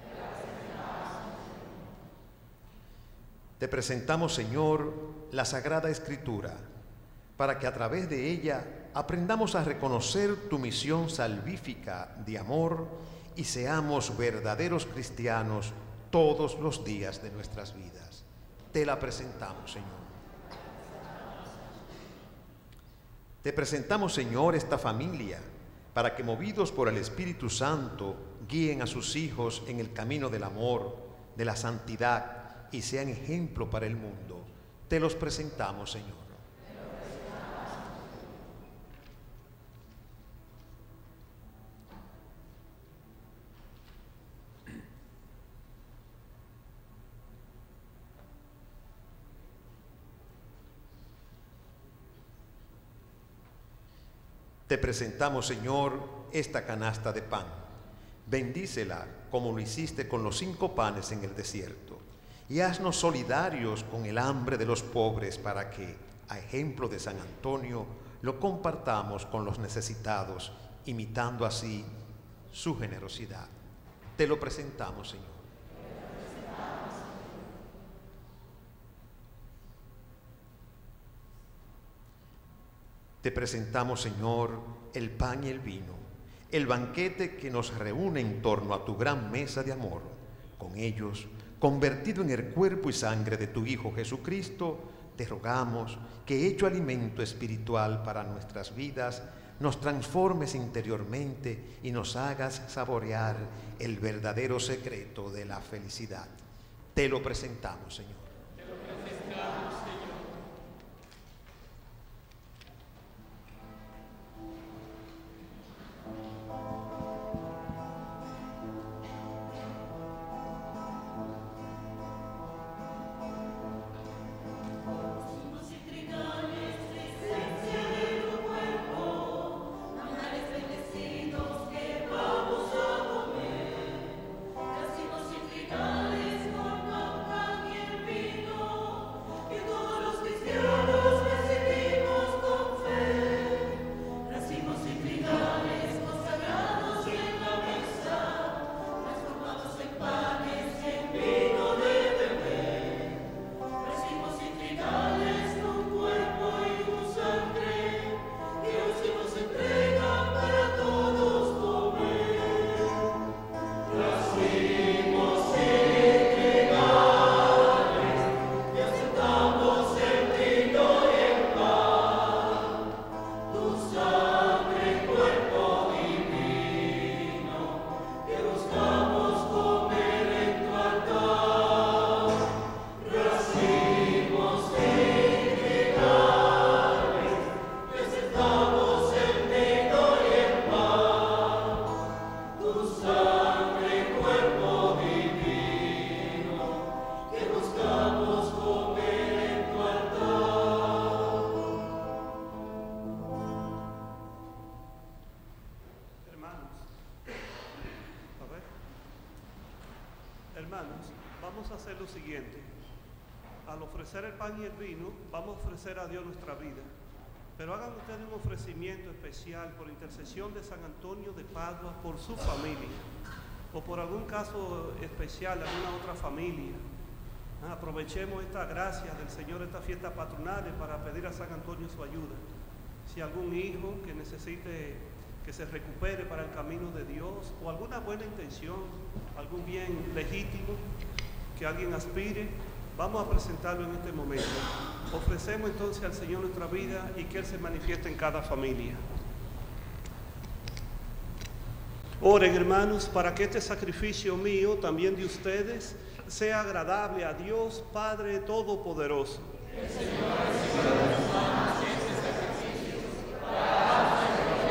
Te presentamos, Señor, la Sagrada Escritura, para que a través de ella aprendamos a reconocer tu misión salvífica de amor y seamos verdaderos cristianos todos los días de nuestras vidas. Te la presentamos, Señor. Te presentamos, Señor, esta familia, para que movidos por el Espíritu Santo guíen a sus hijos en el camino del amor, de la santidad y sean ejemplo para el mundo. Te los presentamos, Señor. Te presentamos, Señor, esta canasta de pan. Bendícela como lo hiciste con los cinco panes en el desierto, y haznos solidarios con el hambre de los pobres para que, a ejemplo de San Antonio, lo compartamos con los necesitados, imitando así su generosidad. Te lo presentamos, Señor. Te presentamos, Señor, el pan y el vino, el banquete que nos reúne en torno a tu gran mesa de amor. Con ellos, convertido en el cuerpo y sangre de tu Hijo Jesucristo, te rogamos que, hecho alimento espiritual para nuestras vidas, nos transformes interiormente y nos hagas saborear el verdadero secreto de la felicidad. Te lo presentamos, Señor. Te lo presentamos, Señor. Be hermanos, vamos a hacer lo siguiente. Al ofrecer el pan y el vino, vamos a ofrecer a Dios nuestra vida. Pero hagan ustedes un ofrecimiento especial por intercesión de San Antonio de Padua, por su familia, o por algún caso especial, alguna otra familia. Ah, aprovechemos esta gracia del Señor, estas fiestas patronales, para pedir a San Antonio su ayuda. Si algún hijo que necesite que se recupere para el camino de Dios, o alguna buena intención, algún bien legítimo que alguien aspire, vamos a presentarlo en este momento. Ofrecemos entonces al Señor nuestra vida y que Él se manifieste en cada familia. Oren, hermanos, para que este sacrificio mío, también de ustedes, sea agradable a Dios Padre Todopoderoso. El Señor reciba de sus manos este sacrificio para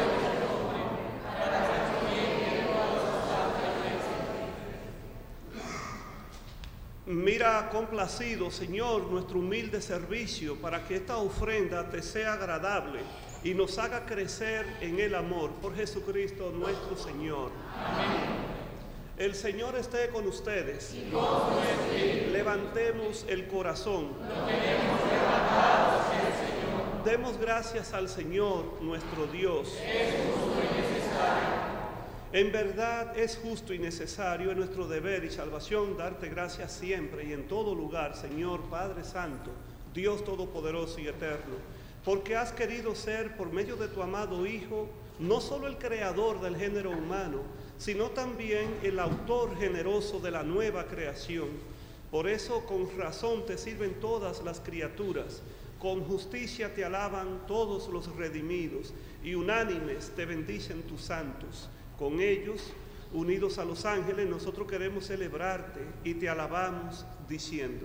Mira complacido, Señor, nuestro humilde servicio, para que esta ofrenda te sea agradable y nos haga crecer en el amor por Jesucristo nuestro Señor. Amén. El Señor esté con ustedes. Y con su espíritu. Levantemos el corazón. Lo tenemos levantado hacia el Señor. Demos gracias al Señor nuestro Dios. Es justo y necesario. En verdad es justo y necesario, es nuestro deber y salvación darte gracias siempre y en todo lugar, Señor Padre Santo, Dios Todopoderoso y Eterno, porque has querido ser, por medio de tu amado Hijo, no solo el creador del género humano, sino también el autor generoso de la nueva creación. Por eso con razón te sirven todas las criaturas, con justicia te alaban todos los redimidos, y unánimes te bendicen tus santos. Con ellos, unidos a los ángeles, nosotros queremos celebrarte y te alabamos diciendo: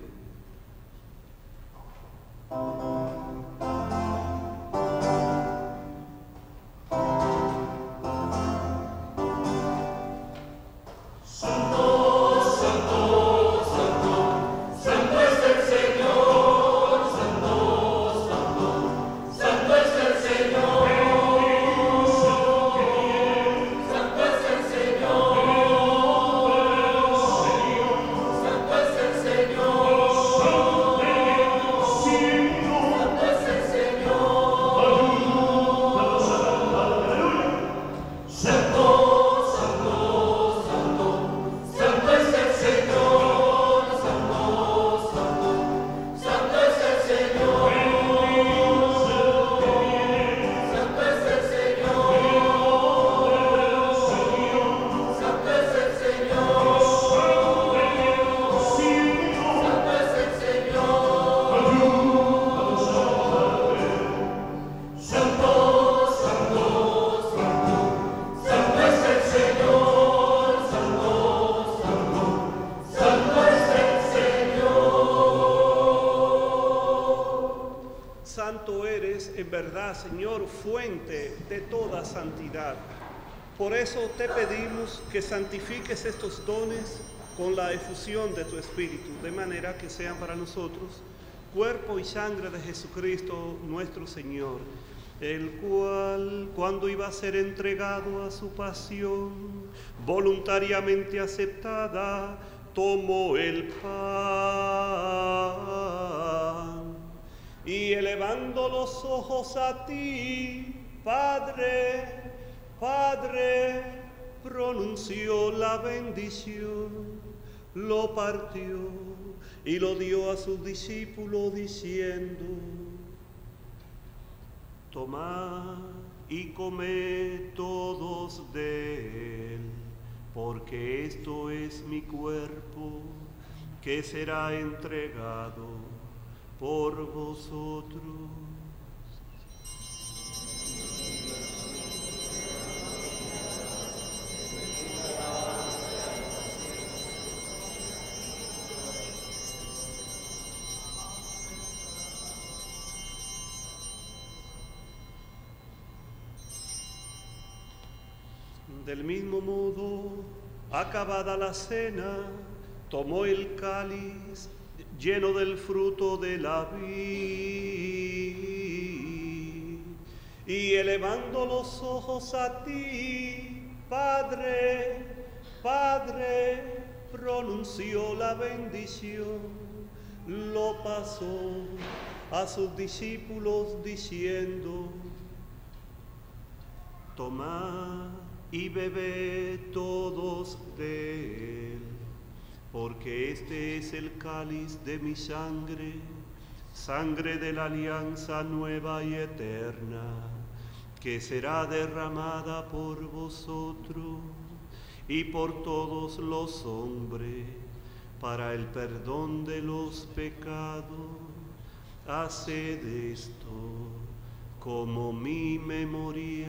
Señor, fuente de toda santidad. Por eso te pedimos que santifiques estos dones con la efusión de tu Espíritu, de manera que sean para nosotros cuerpo y sangre de Jesucristo nuestro Señor, el cual, cuando iba a ser entregado a su pasión, voluntariamente aceptada, tomó el pan y elevando los ojos a ti, Padre, Padre, pronunció la bendición, lo partió y lo dio a sus discípulos diciendo: tomad y comed todos de él, porque esto es mi cuerpo que será entregado por vosotros. Del mismo modo, acabada la cena, tomó el cáliz lleno del fruto de la vid, y elevando los ojos a ti, Padre, Padre, pronunció la bendición, lo pasó a sus discípulos diciendo: tomad y bebed todos de él, porque este es el cáliz de mi sangre, sangre de la alianza nueva y eterna, que será derramada por vosotros y por todos los hombres para el perdón de los pecados. Haced esto como mi memoria.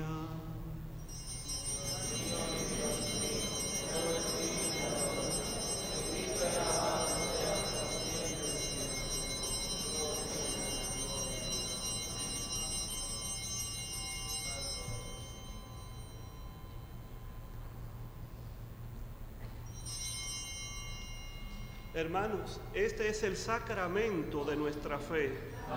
Hermanos, este es el sacramento de nuestra fe.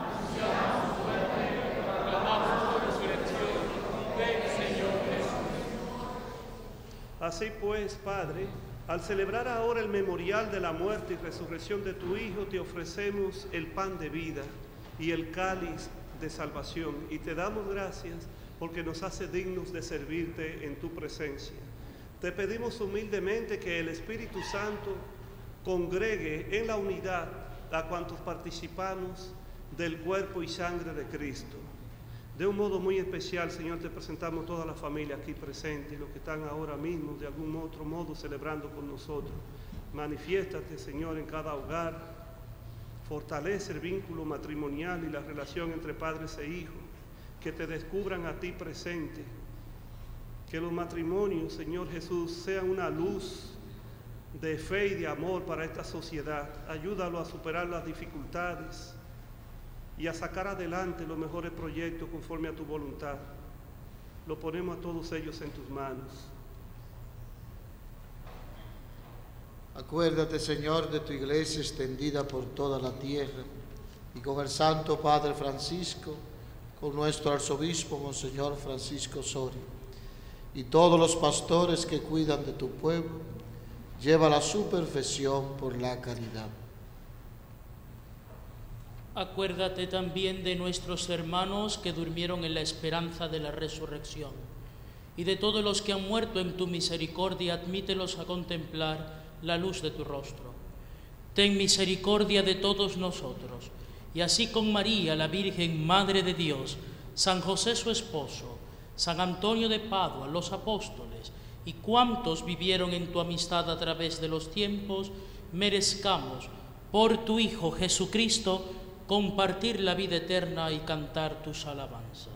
Así pues, Padre, al celebrar ahora el memorial de la muerte y resurrección de tu Hijo, te ofrecemos el pan de vida y el cáliz de salvación, y te damos gracias porque nos hace dignos de servirte en tu presencia. Te pedimos humildemente que el Espíritu Santo congregue en la unidad a cuantos participamos del cuerpo y sangre de Cristo. De un modo muy especial, Señor, te presentamos toda la familia aquí presente y los que están ahora mismo de algún otro modo celebrando con nosotros. Manifiéstate, Señor, en cada hogar. Fortalece el vínculo matrimonial y la relación entre padres e hijos. Que te descubran a ti presente. Que los matrimonios, Señor Jesús, sean una luz de fe y de amor para esta sociedad. Ayúdalo a superar las dificultades y a sacar adelante los mejores proyectos conforme a tu voluntad. Lo ponemos a todos ellos en tus manos. Acuérdate, Señor, de tu iglesia extendida por toda la tierra, y con el Santo Padre Francisco, con nuestro arzobispo, Monseñor Francisco Soria, y todos los pastores que cuidan de tu pueblo, llévala a su perfección por la caridad. Acuérdate también de nuestros hermanos que durmieron en la esperanza de la resurrección, y de todos los que han muerto en tu misericordia, admítelos a contemplar la luz de tu rostro. Ten misericordia de todos nosotros, y así con María, la Virgen Madre de Dios, San José su esposo, San Antonio de Padua, los apóstoles, y cuantos vivieron en tu amistad a través de los tiempos, merezcamos, por tu Hijo Jesucristo, compartir la vida eterna y cantar tus alabanzas.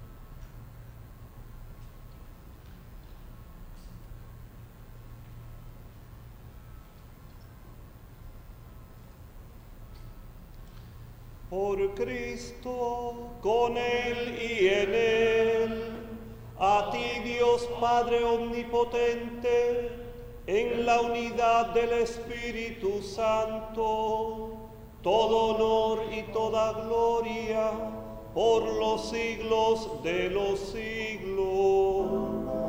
Por Cristo, con Él y en Él, a ti Dios Padre Omnipotente, en la unidad del Espíritu Santo, todo honor y toda gloria por los siglos de los siglos.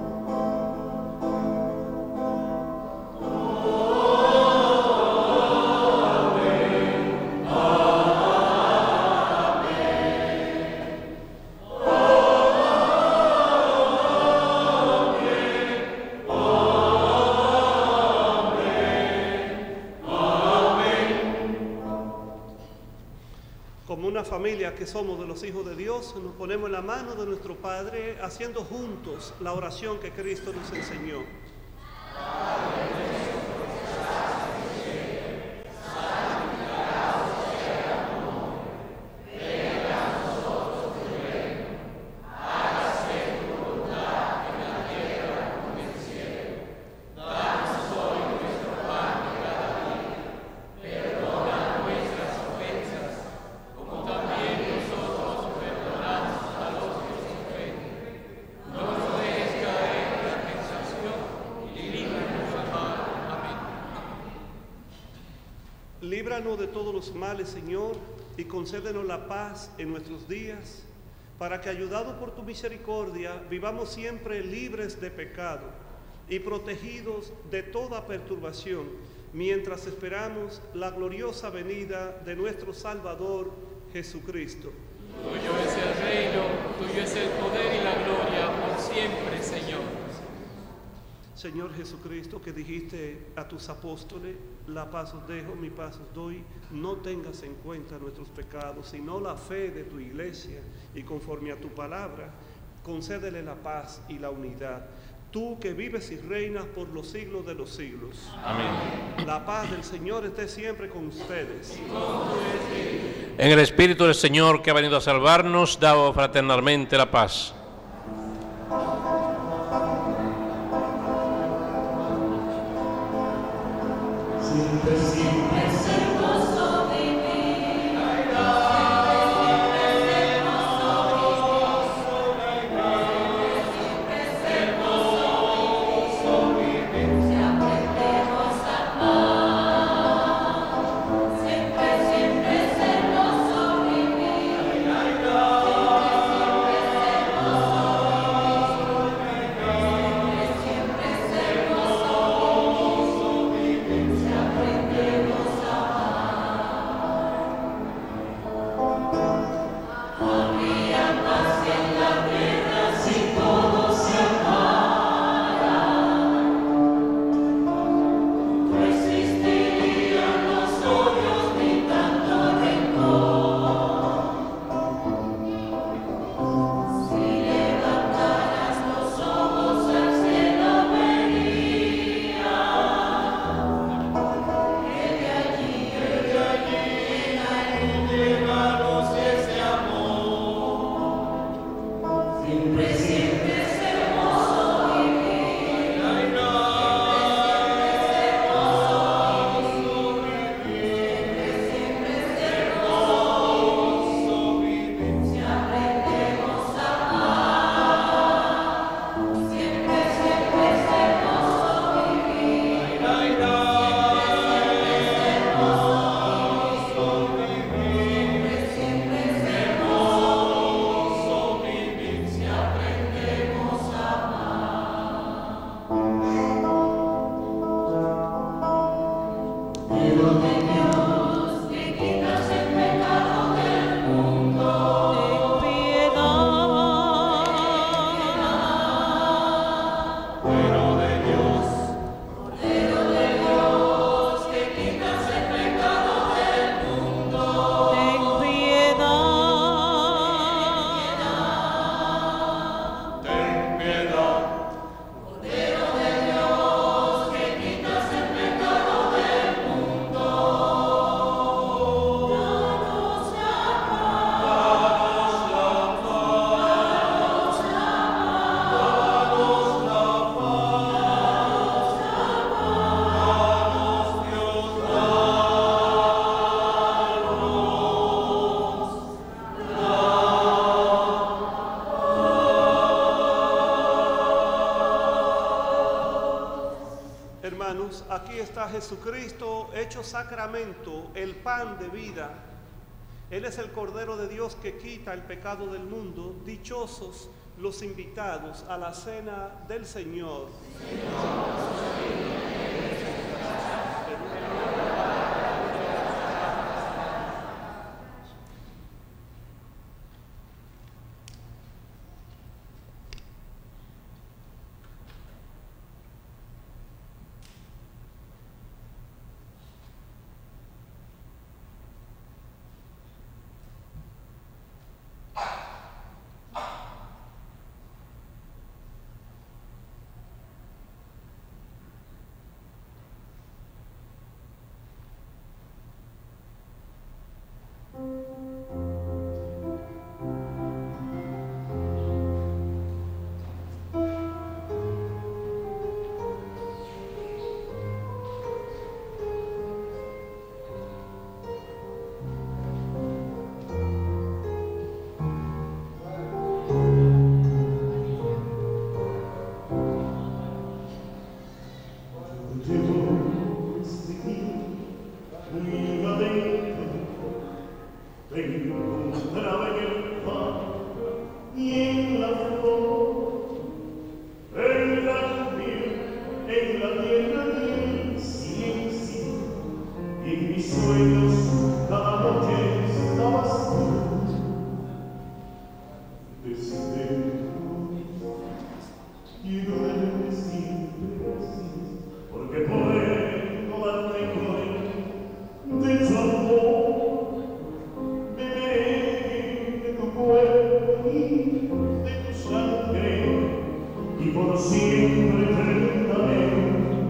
Familia que somos de los hijos de Dios, nos ponemos en la mano de nuestro Padre, haciendo juntos la oración que Cristo nos enseñó. Líbranos de todos los males, Señor, y concédenos la paz en nuestros días, para que, ayudados por tu misericordia, vivamos siempre libres de pecado y protegidos de toda perturbación, mientras esperamos la gloriosa venida de nuestro Salvador Jesucristo. Tuyo es el reino, tuyo es el poder y la gloria por siempre, Señor. Señor Jesucristo, que dijiste a tus apóstoles, la paz os dejo, mi paz os doy, no tengas en cuenta nuestros pecados, sino la fe de tu iglesia, y conforme a tu palabra, concédele la paz y la unidad. Tú que vives y reinas por los siglos de los siglos. Amén. La paz del Señor esté siempre con ustedes. En el Espíritu del Señor que ha venido a salvarnos, damos fraternalmente la paz. Siempre, siempre es hermoso vivir. Hermanos, aquí está Jesucristo hecho sacramento, el pan de vida. Él es el Cordero de Dios que quita el pecado del mundo. Dichosos los invitados a la cena del Señor. En la tierra y el cielo. mis sueños cada noche estabas tú. Desde dentro quiero verte siempre así, porque puedo darte cuenta de tu amor, beberé de tu cuerpo y de tu sangre, y por siempre eternamente.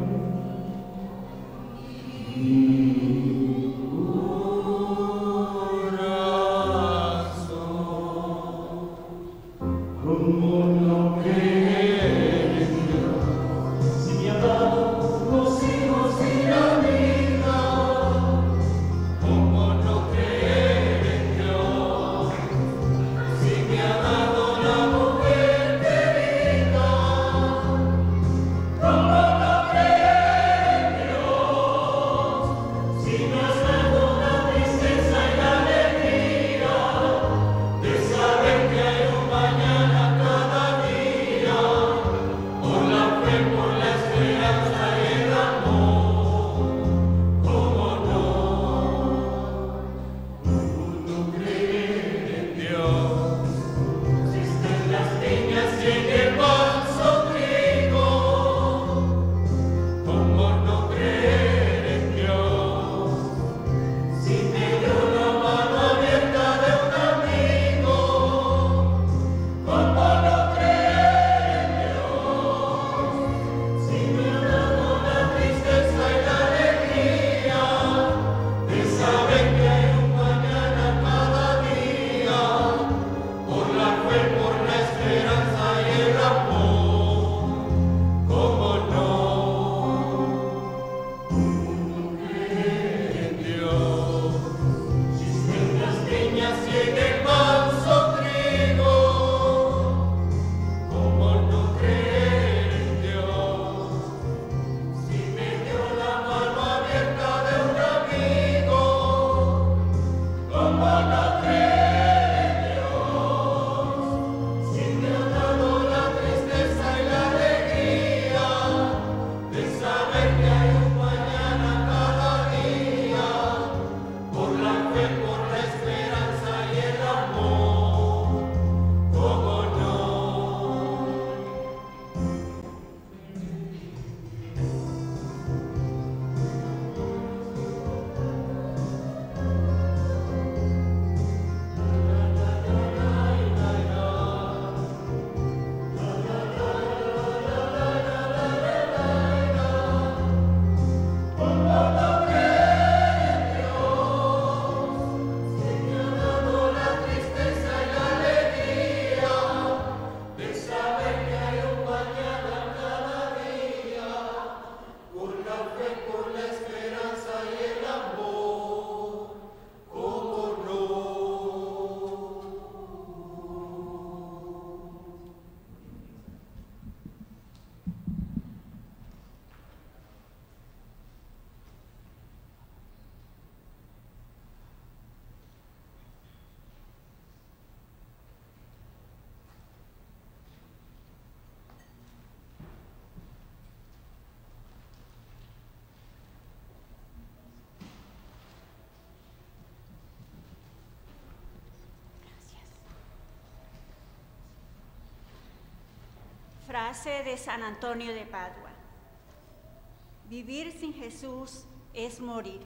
Frase de San Antonio de Padua. Vivir sin Jesús es morir.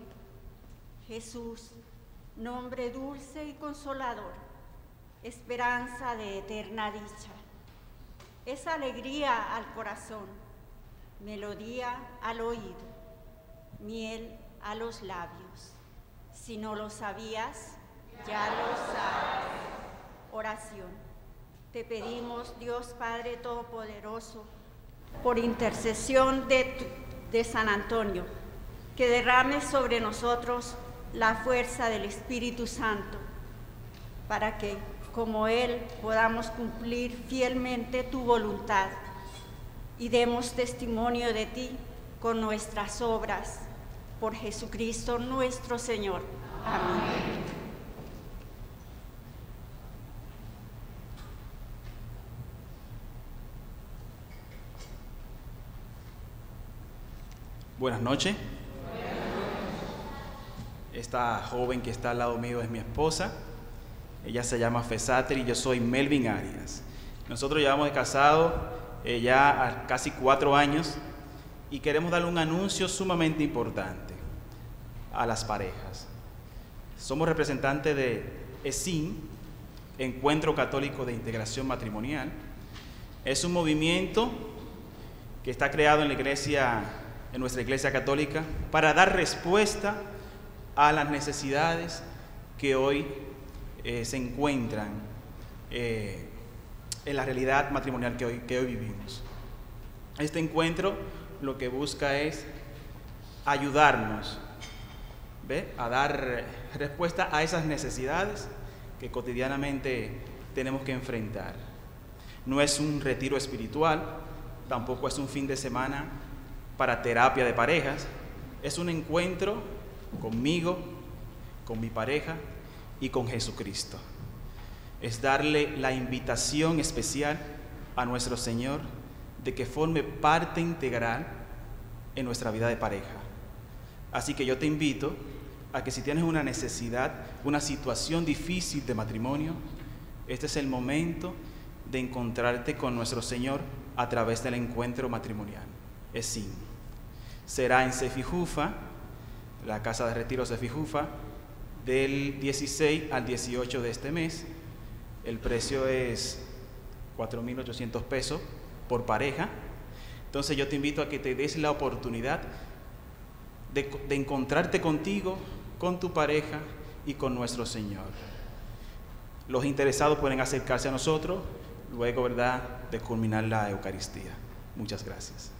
Jesús, nombre dulce y consolador, esperanza de eterna dicha. Es alegría al corazón, melodía al oído, miel a los labios. Si no lo sabías, ya lo sabes. Oración. Te pedimos, Dios Padre Todopoderoso, por intercesión de, tu, de San Antonio, que derrames sobre nosotros la fuerza del Espíritu Santo, para que, como Él, podamos cumplir fielmente tu voluntad y demos testimonio de ti con nuestras obras. Por Jesucristo nuestro Señor. Amén. Buenas noches. Esta joven que está al lado mío es mi esposa. Ella se llama Fesatri y yo soy Melvin Arias. Nosotros llevamos de casados eh, ya a casi cuatro años y queremos darle un anuncio sumamente importante a las parejas. Somos representantes de E S I M, Encuentro Católico de Integración Matrimonial. Es un movimiento que está creado en la iglesia, en nuestra iglesia católica, para dar respuesta a las necesidades que hoy eh, se encuentran eh, en la realidad matrimonial que hoy, que hoy vivimos. Este encuentro lo que busca es ayudarnos, ¿ve?, a dar respuesta a esas necesidades que cotidianamente tenemos que enfrentar. No es un retiro espiritual, tampoco es un fin de semana para terapia de parejas, es un encuentro conmigo, con mi pareja y con Jesucristo. Es darle la invitación especial a nuestro Señor de que forme parte integral en nuestra vida de pareja. Así que yo te invito a que si tienes una necesidad, una situación difícil de matrimonio, este es el momento de encontrarte con nuestro Señor a través del encuentro matrimonial. E S I M. Será en Cefijufa, la casa de retiro Cefijufa, del dieciséis al dieciocho de este mes. El precio es cuatro mil ochocientos pesos por pareja. Entonces yo te invito a que te des la oportunidad de, de encontrarte contigo, con tu pareja y con nuestro Señor. Los interesados pueden acercarse a nosotros luego, ¿verdad?, de culminar la Eucaristía. Muchas gracias.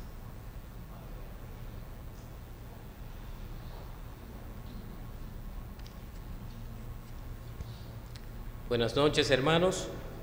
Buenas noches, hermanos.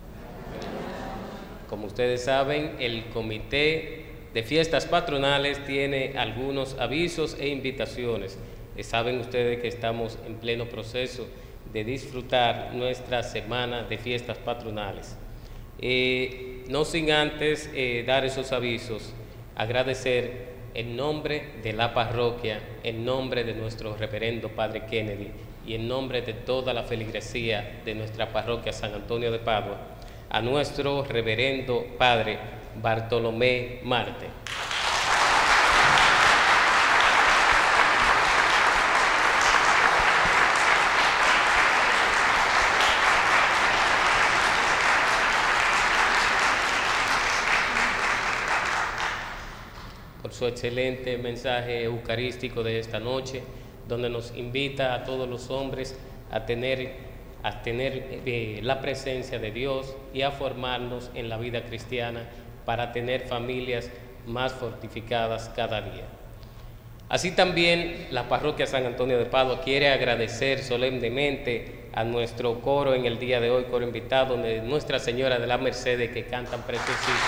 Como ustedes saben, el Comité de Fiestas Patronales tiene algunos avisos e invitaciones. Saben ustedes que estamos en pleno proceso de disfrutar nuestra semana de fiestas patronales. Eh, no sin antes eh, dar esos avisos, agradecer en nombre de la parroquia, en nombre de nuestro reverendo Padre Kennedy y en nombre de toda la feligresía de nuestra parroquia San Antonio de Padua, a nuestro reverendo Padre Bartolomé Marte. Por su excelente mensaje eucarístico de esta noche, donde nos invita a todos los hombres a tener, a tener eh, la presencia de Dios y a formarnos en la vida cristiana para tener familias más fortificadas cada día. Así también la parroquia San Antonio de Padua quiere agradecer solemnemente a nuestro coro en el día de hoy, coro invitado de Nuestra Señora de la Merced, que cantan preciosísimo.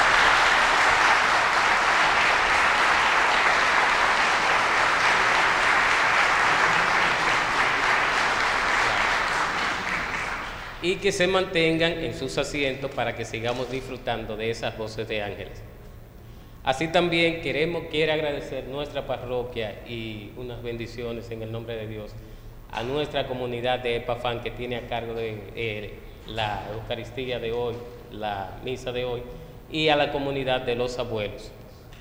Y que se mantengan en sus asientos para que sigamos disfrutando de esas voces de ángeles. Así también queremos, quiere agradecer nuestra parroquia y unas bendiciones en el nombre de Dios a nuestra comunidad de Epafán, que tiene a cargo de eh, la Eucaristía de hoy, la misa de hoy, y a la comunidad de los abuelos.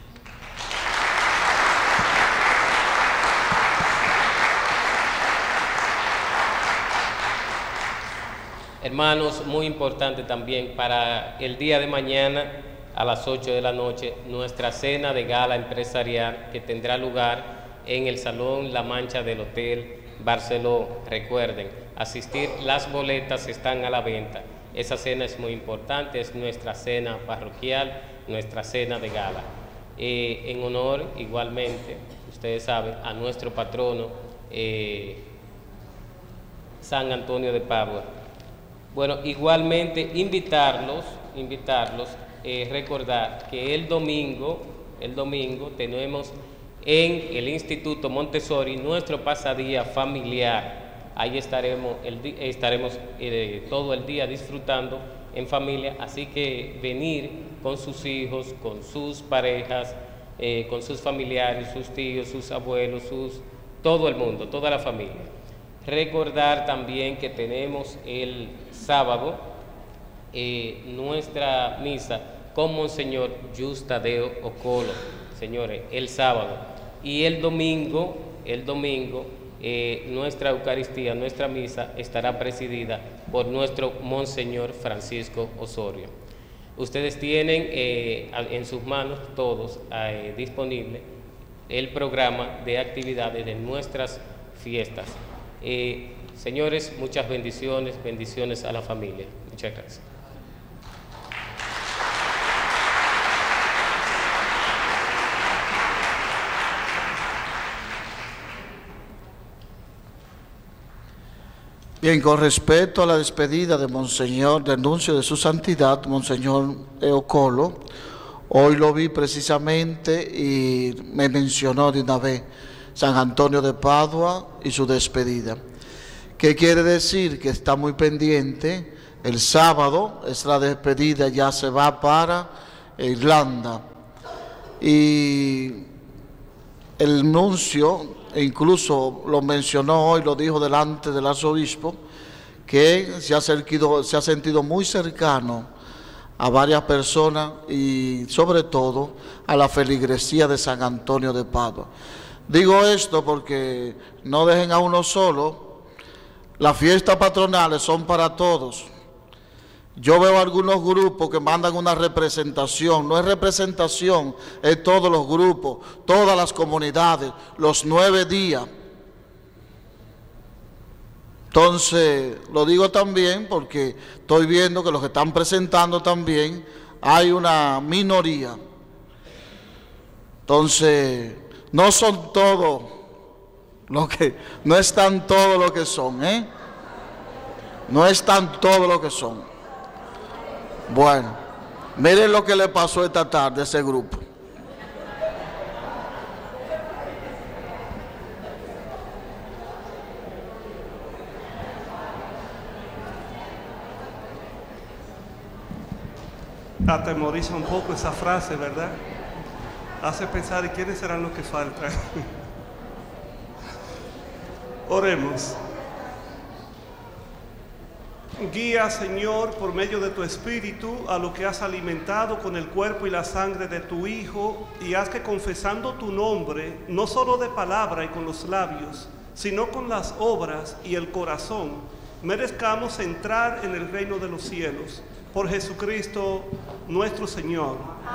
Hermanos, muy importante también para el día de mañana a las ocho de la noche, nuestra cena de gala empresarial que tendrá lugar en el Salón La Mancha del Hotel Barceló. Recuerden, asistir, las boletas están a la venta. Esa cena es muy importante, es nuestra cena parroquial, nuestra cena de gala. Eh, en honor, igualmente, ustedes saben, a nuestro patrono, eh, San Antonio de Padua. Bueno, igualmente invitarlos, invitarlos, eh, recordar que el domingo, el domingo tenemos en el Instituto Montessori nuestro pasadía familiar. Ahí estaremos, el, estaremos eh, todo el día disfrutando en familia, así que venir con sus hijos, con sus parejas, eh, con sus familiares, sus tíos, sus abuelos, sus todo el mundo, toda la familia. Recordar también que tenemos el sábado eh, nuestra misa con Monseñor Justadeo Ocolo, señores, el sábado. Y el domingo, el domingo, eh, nuestra Eucaristía, nuestra misa estará presidida por nuestro Monseñor Francisco Osorio. Ustedes tienen eh, en sus manos todos eh, disponible el programa de actividades de nuestras fiestas. Eh, señores, muchas bendiciones, bendiciones a la familia. Muchas gracias. Bien, con respecto a la despedida de Monseñor, del nuncio de su santidad, Monseñor Ocolo, hoy lo vi precisamente y me mencionó de una vez San Antonio de Padua y su despedida. ¿Qué quiere decir? Que está muy pendiente. El sábado es la despedida, ya se va para Irlanda. Y el nuncio, e incluso lo mencionó hoy, lo dijo delante del arzobispo, que se ha, sentido, se ha sentido muy cercano a varias personas y sobre todo a la feligresía de San Antonio de Padua. Digo esto porque no dejen a uno solo, las fiestas patronales son para todos. Yo veo algunos grupos que mandan una representación, no es representación, es todos los grupos, todas las comunidades, los nueve días. Entonces, lo digo también porque estoy viendo que los que están presentando también hay una minoría. Entonces, no son todos lo que, no están todos lo que son, ¿eh? No están todos lo que son. Bueno, miren lo que le pasó esta tarde a ese grupo. Atemoriza un poco esa frase, ¿verdad? Hace pensar en quiénes serán los que faltan. Oremos. Guía, Señor, por medio de tu Espíritu, a lo que has alimentado con el cuerpo y la sangre de tu Hijo, y haz que confesando tu nombre, no solo de palabra y con los labios, sino con las obras y el corazón, merezcamos entrar en el reino de los cielos. Por Jesucristo nuestro Señor.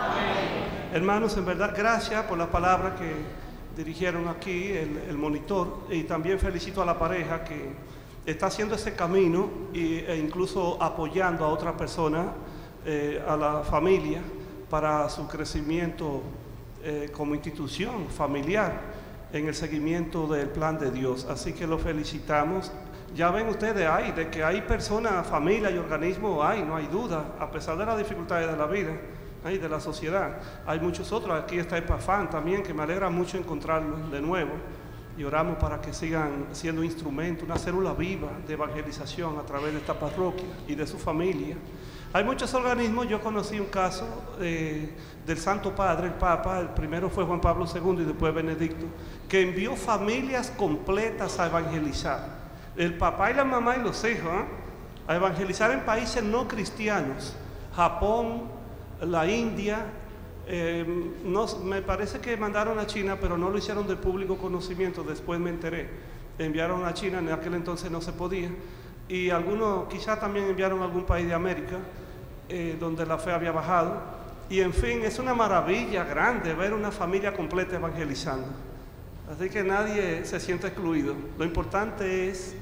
Amén. Hermanos, en verdad, gracias por la palabra que dirigieron aquí el, el monitor, y también felicito a la pareja que está haciendo ese camino y, e incluso apoyando a otra persona, eh, a la familia, para su crecimiento eh, como institución familiar en el seguimiento del plan de Dios. Así que lo felicitamos. Ya ven ustedes, hay, de que hay personas, familia y organismos, hay, no hay duda, a pesar de las dificultades de la vida, hay, de la sociedad. Hay muchos otros, aquí está Epafán también, que me alegra mucho encontrarlos de nuevo. Y oramos para que sigan siendo instrumento, una célula viva de evangelización a través de esta parroquia y de su familia. Hay muchos organismos. Yo conocí un caso eh, del Santo Padre, el Papa, el primero fue Juan Pablo segundo y después Benedicto, que envió familias completas a evangelizar. El papá y la mamá y los hijos, ¿eh? a evangelizar en países no cristianos, Japón, la India. Eh, no, me parece que mandaron a China, pero no lo hicieron de público conocimiento, después me enteré. Enviaron a China, en aquel entonces no se podía, y algunos quizás también enviaron a algún país de América, eh, donde la fe había bajado. Y en fin, es una maravilla grande ver una familia completa evangelizando. Así que nadie se siente excluido. Lo importante es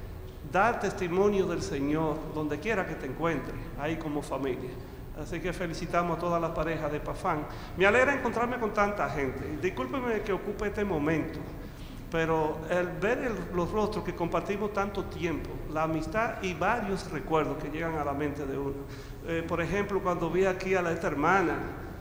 dar testimonio del Señor donde quiera que te encuentres, ahí como familia. Así que felicitamos a todas las parejas de Epafán. Me alegra encontrarme con tanta gente. Discúlpeme que ocupe este momento, pero el ver el, los rostros que compartimos tanto tiempo, la amistad y varios recuerdos que llegan a la mente de uno. Eh, por ejemplo, cuando vi aquí a la, esta hermana,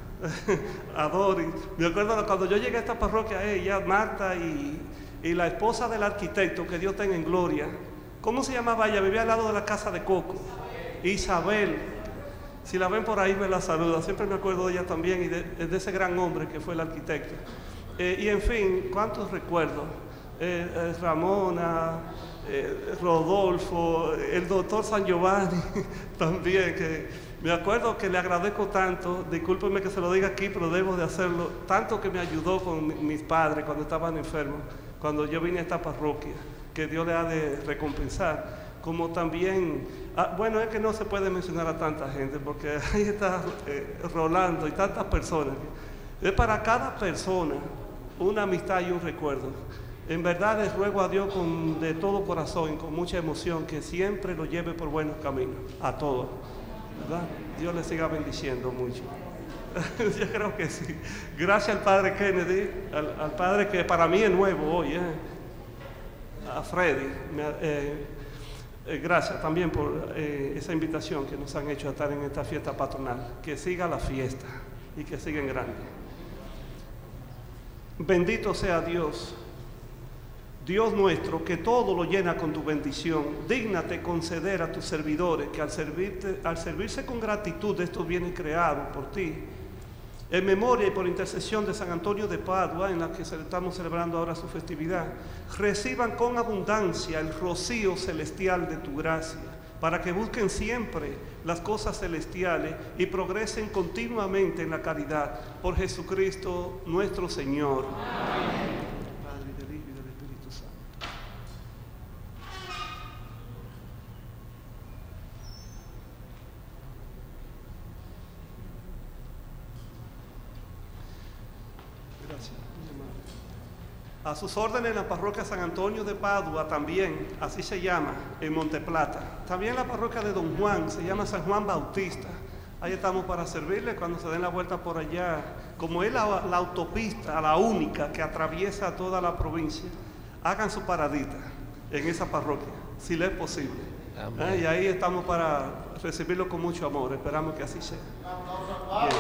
a Doris, me acuerdo cuando yo llegué a esta parroquia, ella, Marta y, y la esposa del arquitecto, que Dios tenga en gloria. ¿Cómo se llamaba ella? Vivía al lado de la casa de Coco. Isabel. Si la ven por ahí, me la saluda. Siempre me acuerdo de ella también y de, de ese gran hombre que fue el arquitecto. Eh, y en fin, cuántos recuerdos. eh, eh, Ramona, eh, Rodolfo, el doctor San Giovanni también, que me acuerdo que le agradezco tanto, discúlpenme que se lo diga aquí, pero debo de hacerlo, tanto que me ayudó con mis padres cuando estaban enfermos, cuando yo vine a esta parroquia, que Dios le ha de recompensar. Como también, ah, bueno, es que no se puede mencionar a tanta gente, porque ahí está eh, Rolando y tantas personas. Es para cada persona una amistad y un recuerdo. En verdad les ruego a Dios con, de todo corazón y con mucha emoción que siempre lo lleve por buenos caminos, a todos, ¿verdad? Dios les siga bendiciendo mucho. Yo creo que sí. Gracias al Padre Kennedy, al, al Padre que para mí es nuevo hoy, ¿eh? A Freddy. Me, eh, Eh, gracias también por eh, esa invitación que nos han hecho a estar en esta fiesta patronal. Que siga la fiesta y que siga en grande. Bendito sea Dios, Dios nuestro, que todo lo llena con tu bendición. Dígnate conceder a tus servidores que al, servirte, al servirse con gratitud de estos bienes creados por ti, en memoria y por intercesión de San Antonio de Padua, en la que estamos celebrando ahora su festividad, reciban con abundancia el rocío celestial de tu gracia, para que busquen siempre las cosas celestiales y progresen continuamente en la caridad. Por Jesucristo nuestro Señor. Amén. Padre, del Hijo y del Espíritu Santo. A sus órdenes la parroquia San Antonio de Padua también, así se llama, en Monteplata. También la parroquia de Don Juan, se llama San Juan Bautista. Ahí estamos para servirle cuando se den la vuelta por allá. Como es la, la autopista, la única que atraviesa toda la provincia, hagan su paradita en esa parroquia, si le es posible. ¿Eh? Y ahí estamos para recibirlo con mucho amor. Esperamos que así sea. Bien.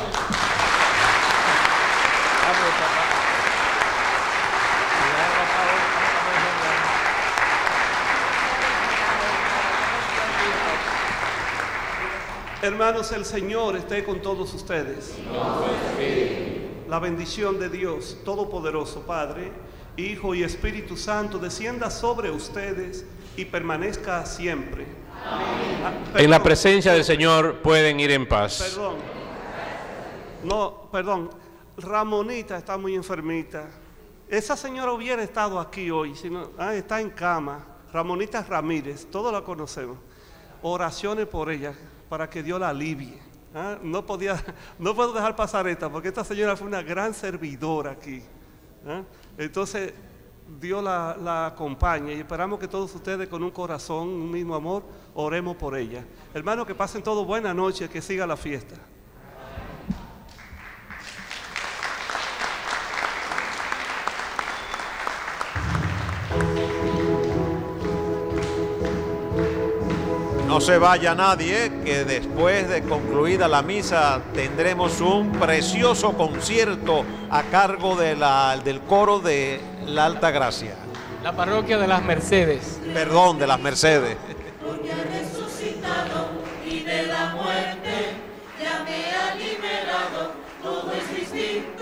Hermanos, el Señor esté con todos ustedes. La bendición de Dios Todopoderoso, Padre, Hijo y Espíritu Santo, descienda sobre ustedes y permanezca siempre. Amén. Ah, en la presencia del Señor pueden ir en paz. Perdón. No, perdón. Ramonita está muy enfermita. Esa señora hubiera estado aquí hoy, sino, ah, está en cama. Ramonita Ramírez, todos la conocemos. Oraciones por ella, para que Dios la alivie. ¿Ah? No podía, no puedo dejar pasar esta, porque esta señora fue una gran servidora aquí. ¿Ah? Entonces, Dios la, la acompaña y esperamos que todos ustedes con un corazón, un mismo amor, oremos por ella. Hermanos, que pasen todos buena noche, que siga la fiesta. No se vaya nadie, que después de concluida la misa tendremos un precioso concierto a cargo de la, del coro de la Alta Gracia. La parroquia de las Mercedes. Perdón, de las Mercedes. Porque ha resucitado y de la muerte ya me ha liberado, todo es distinto.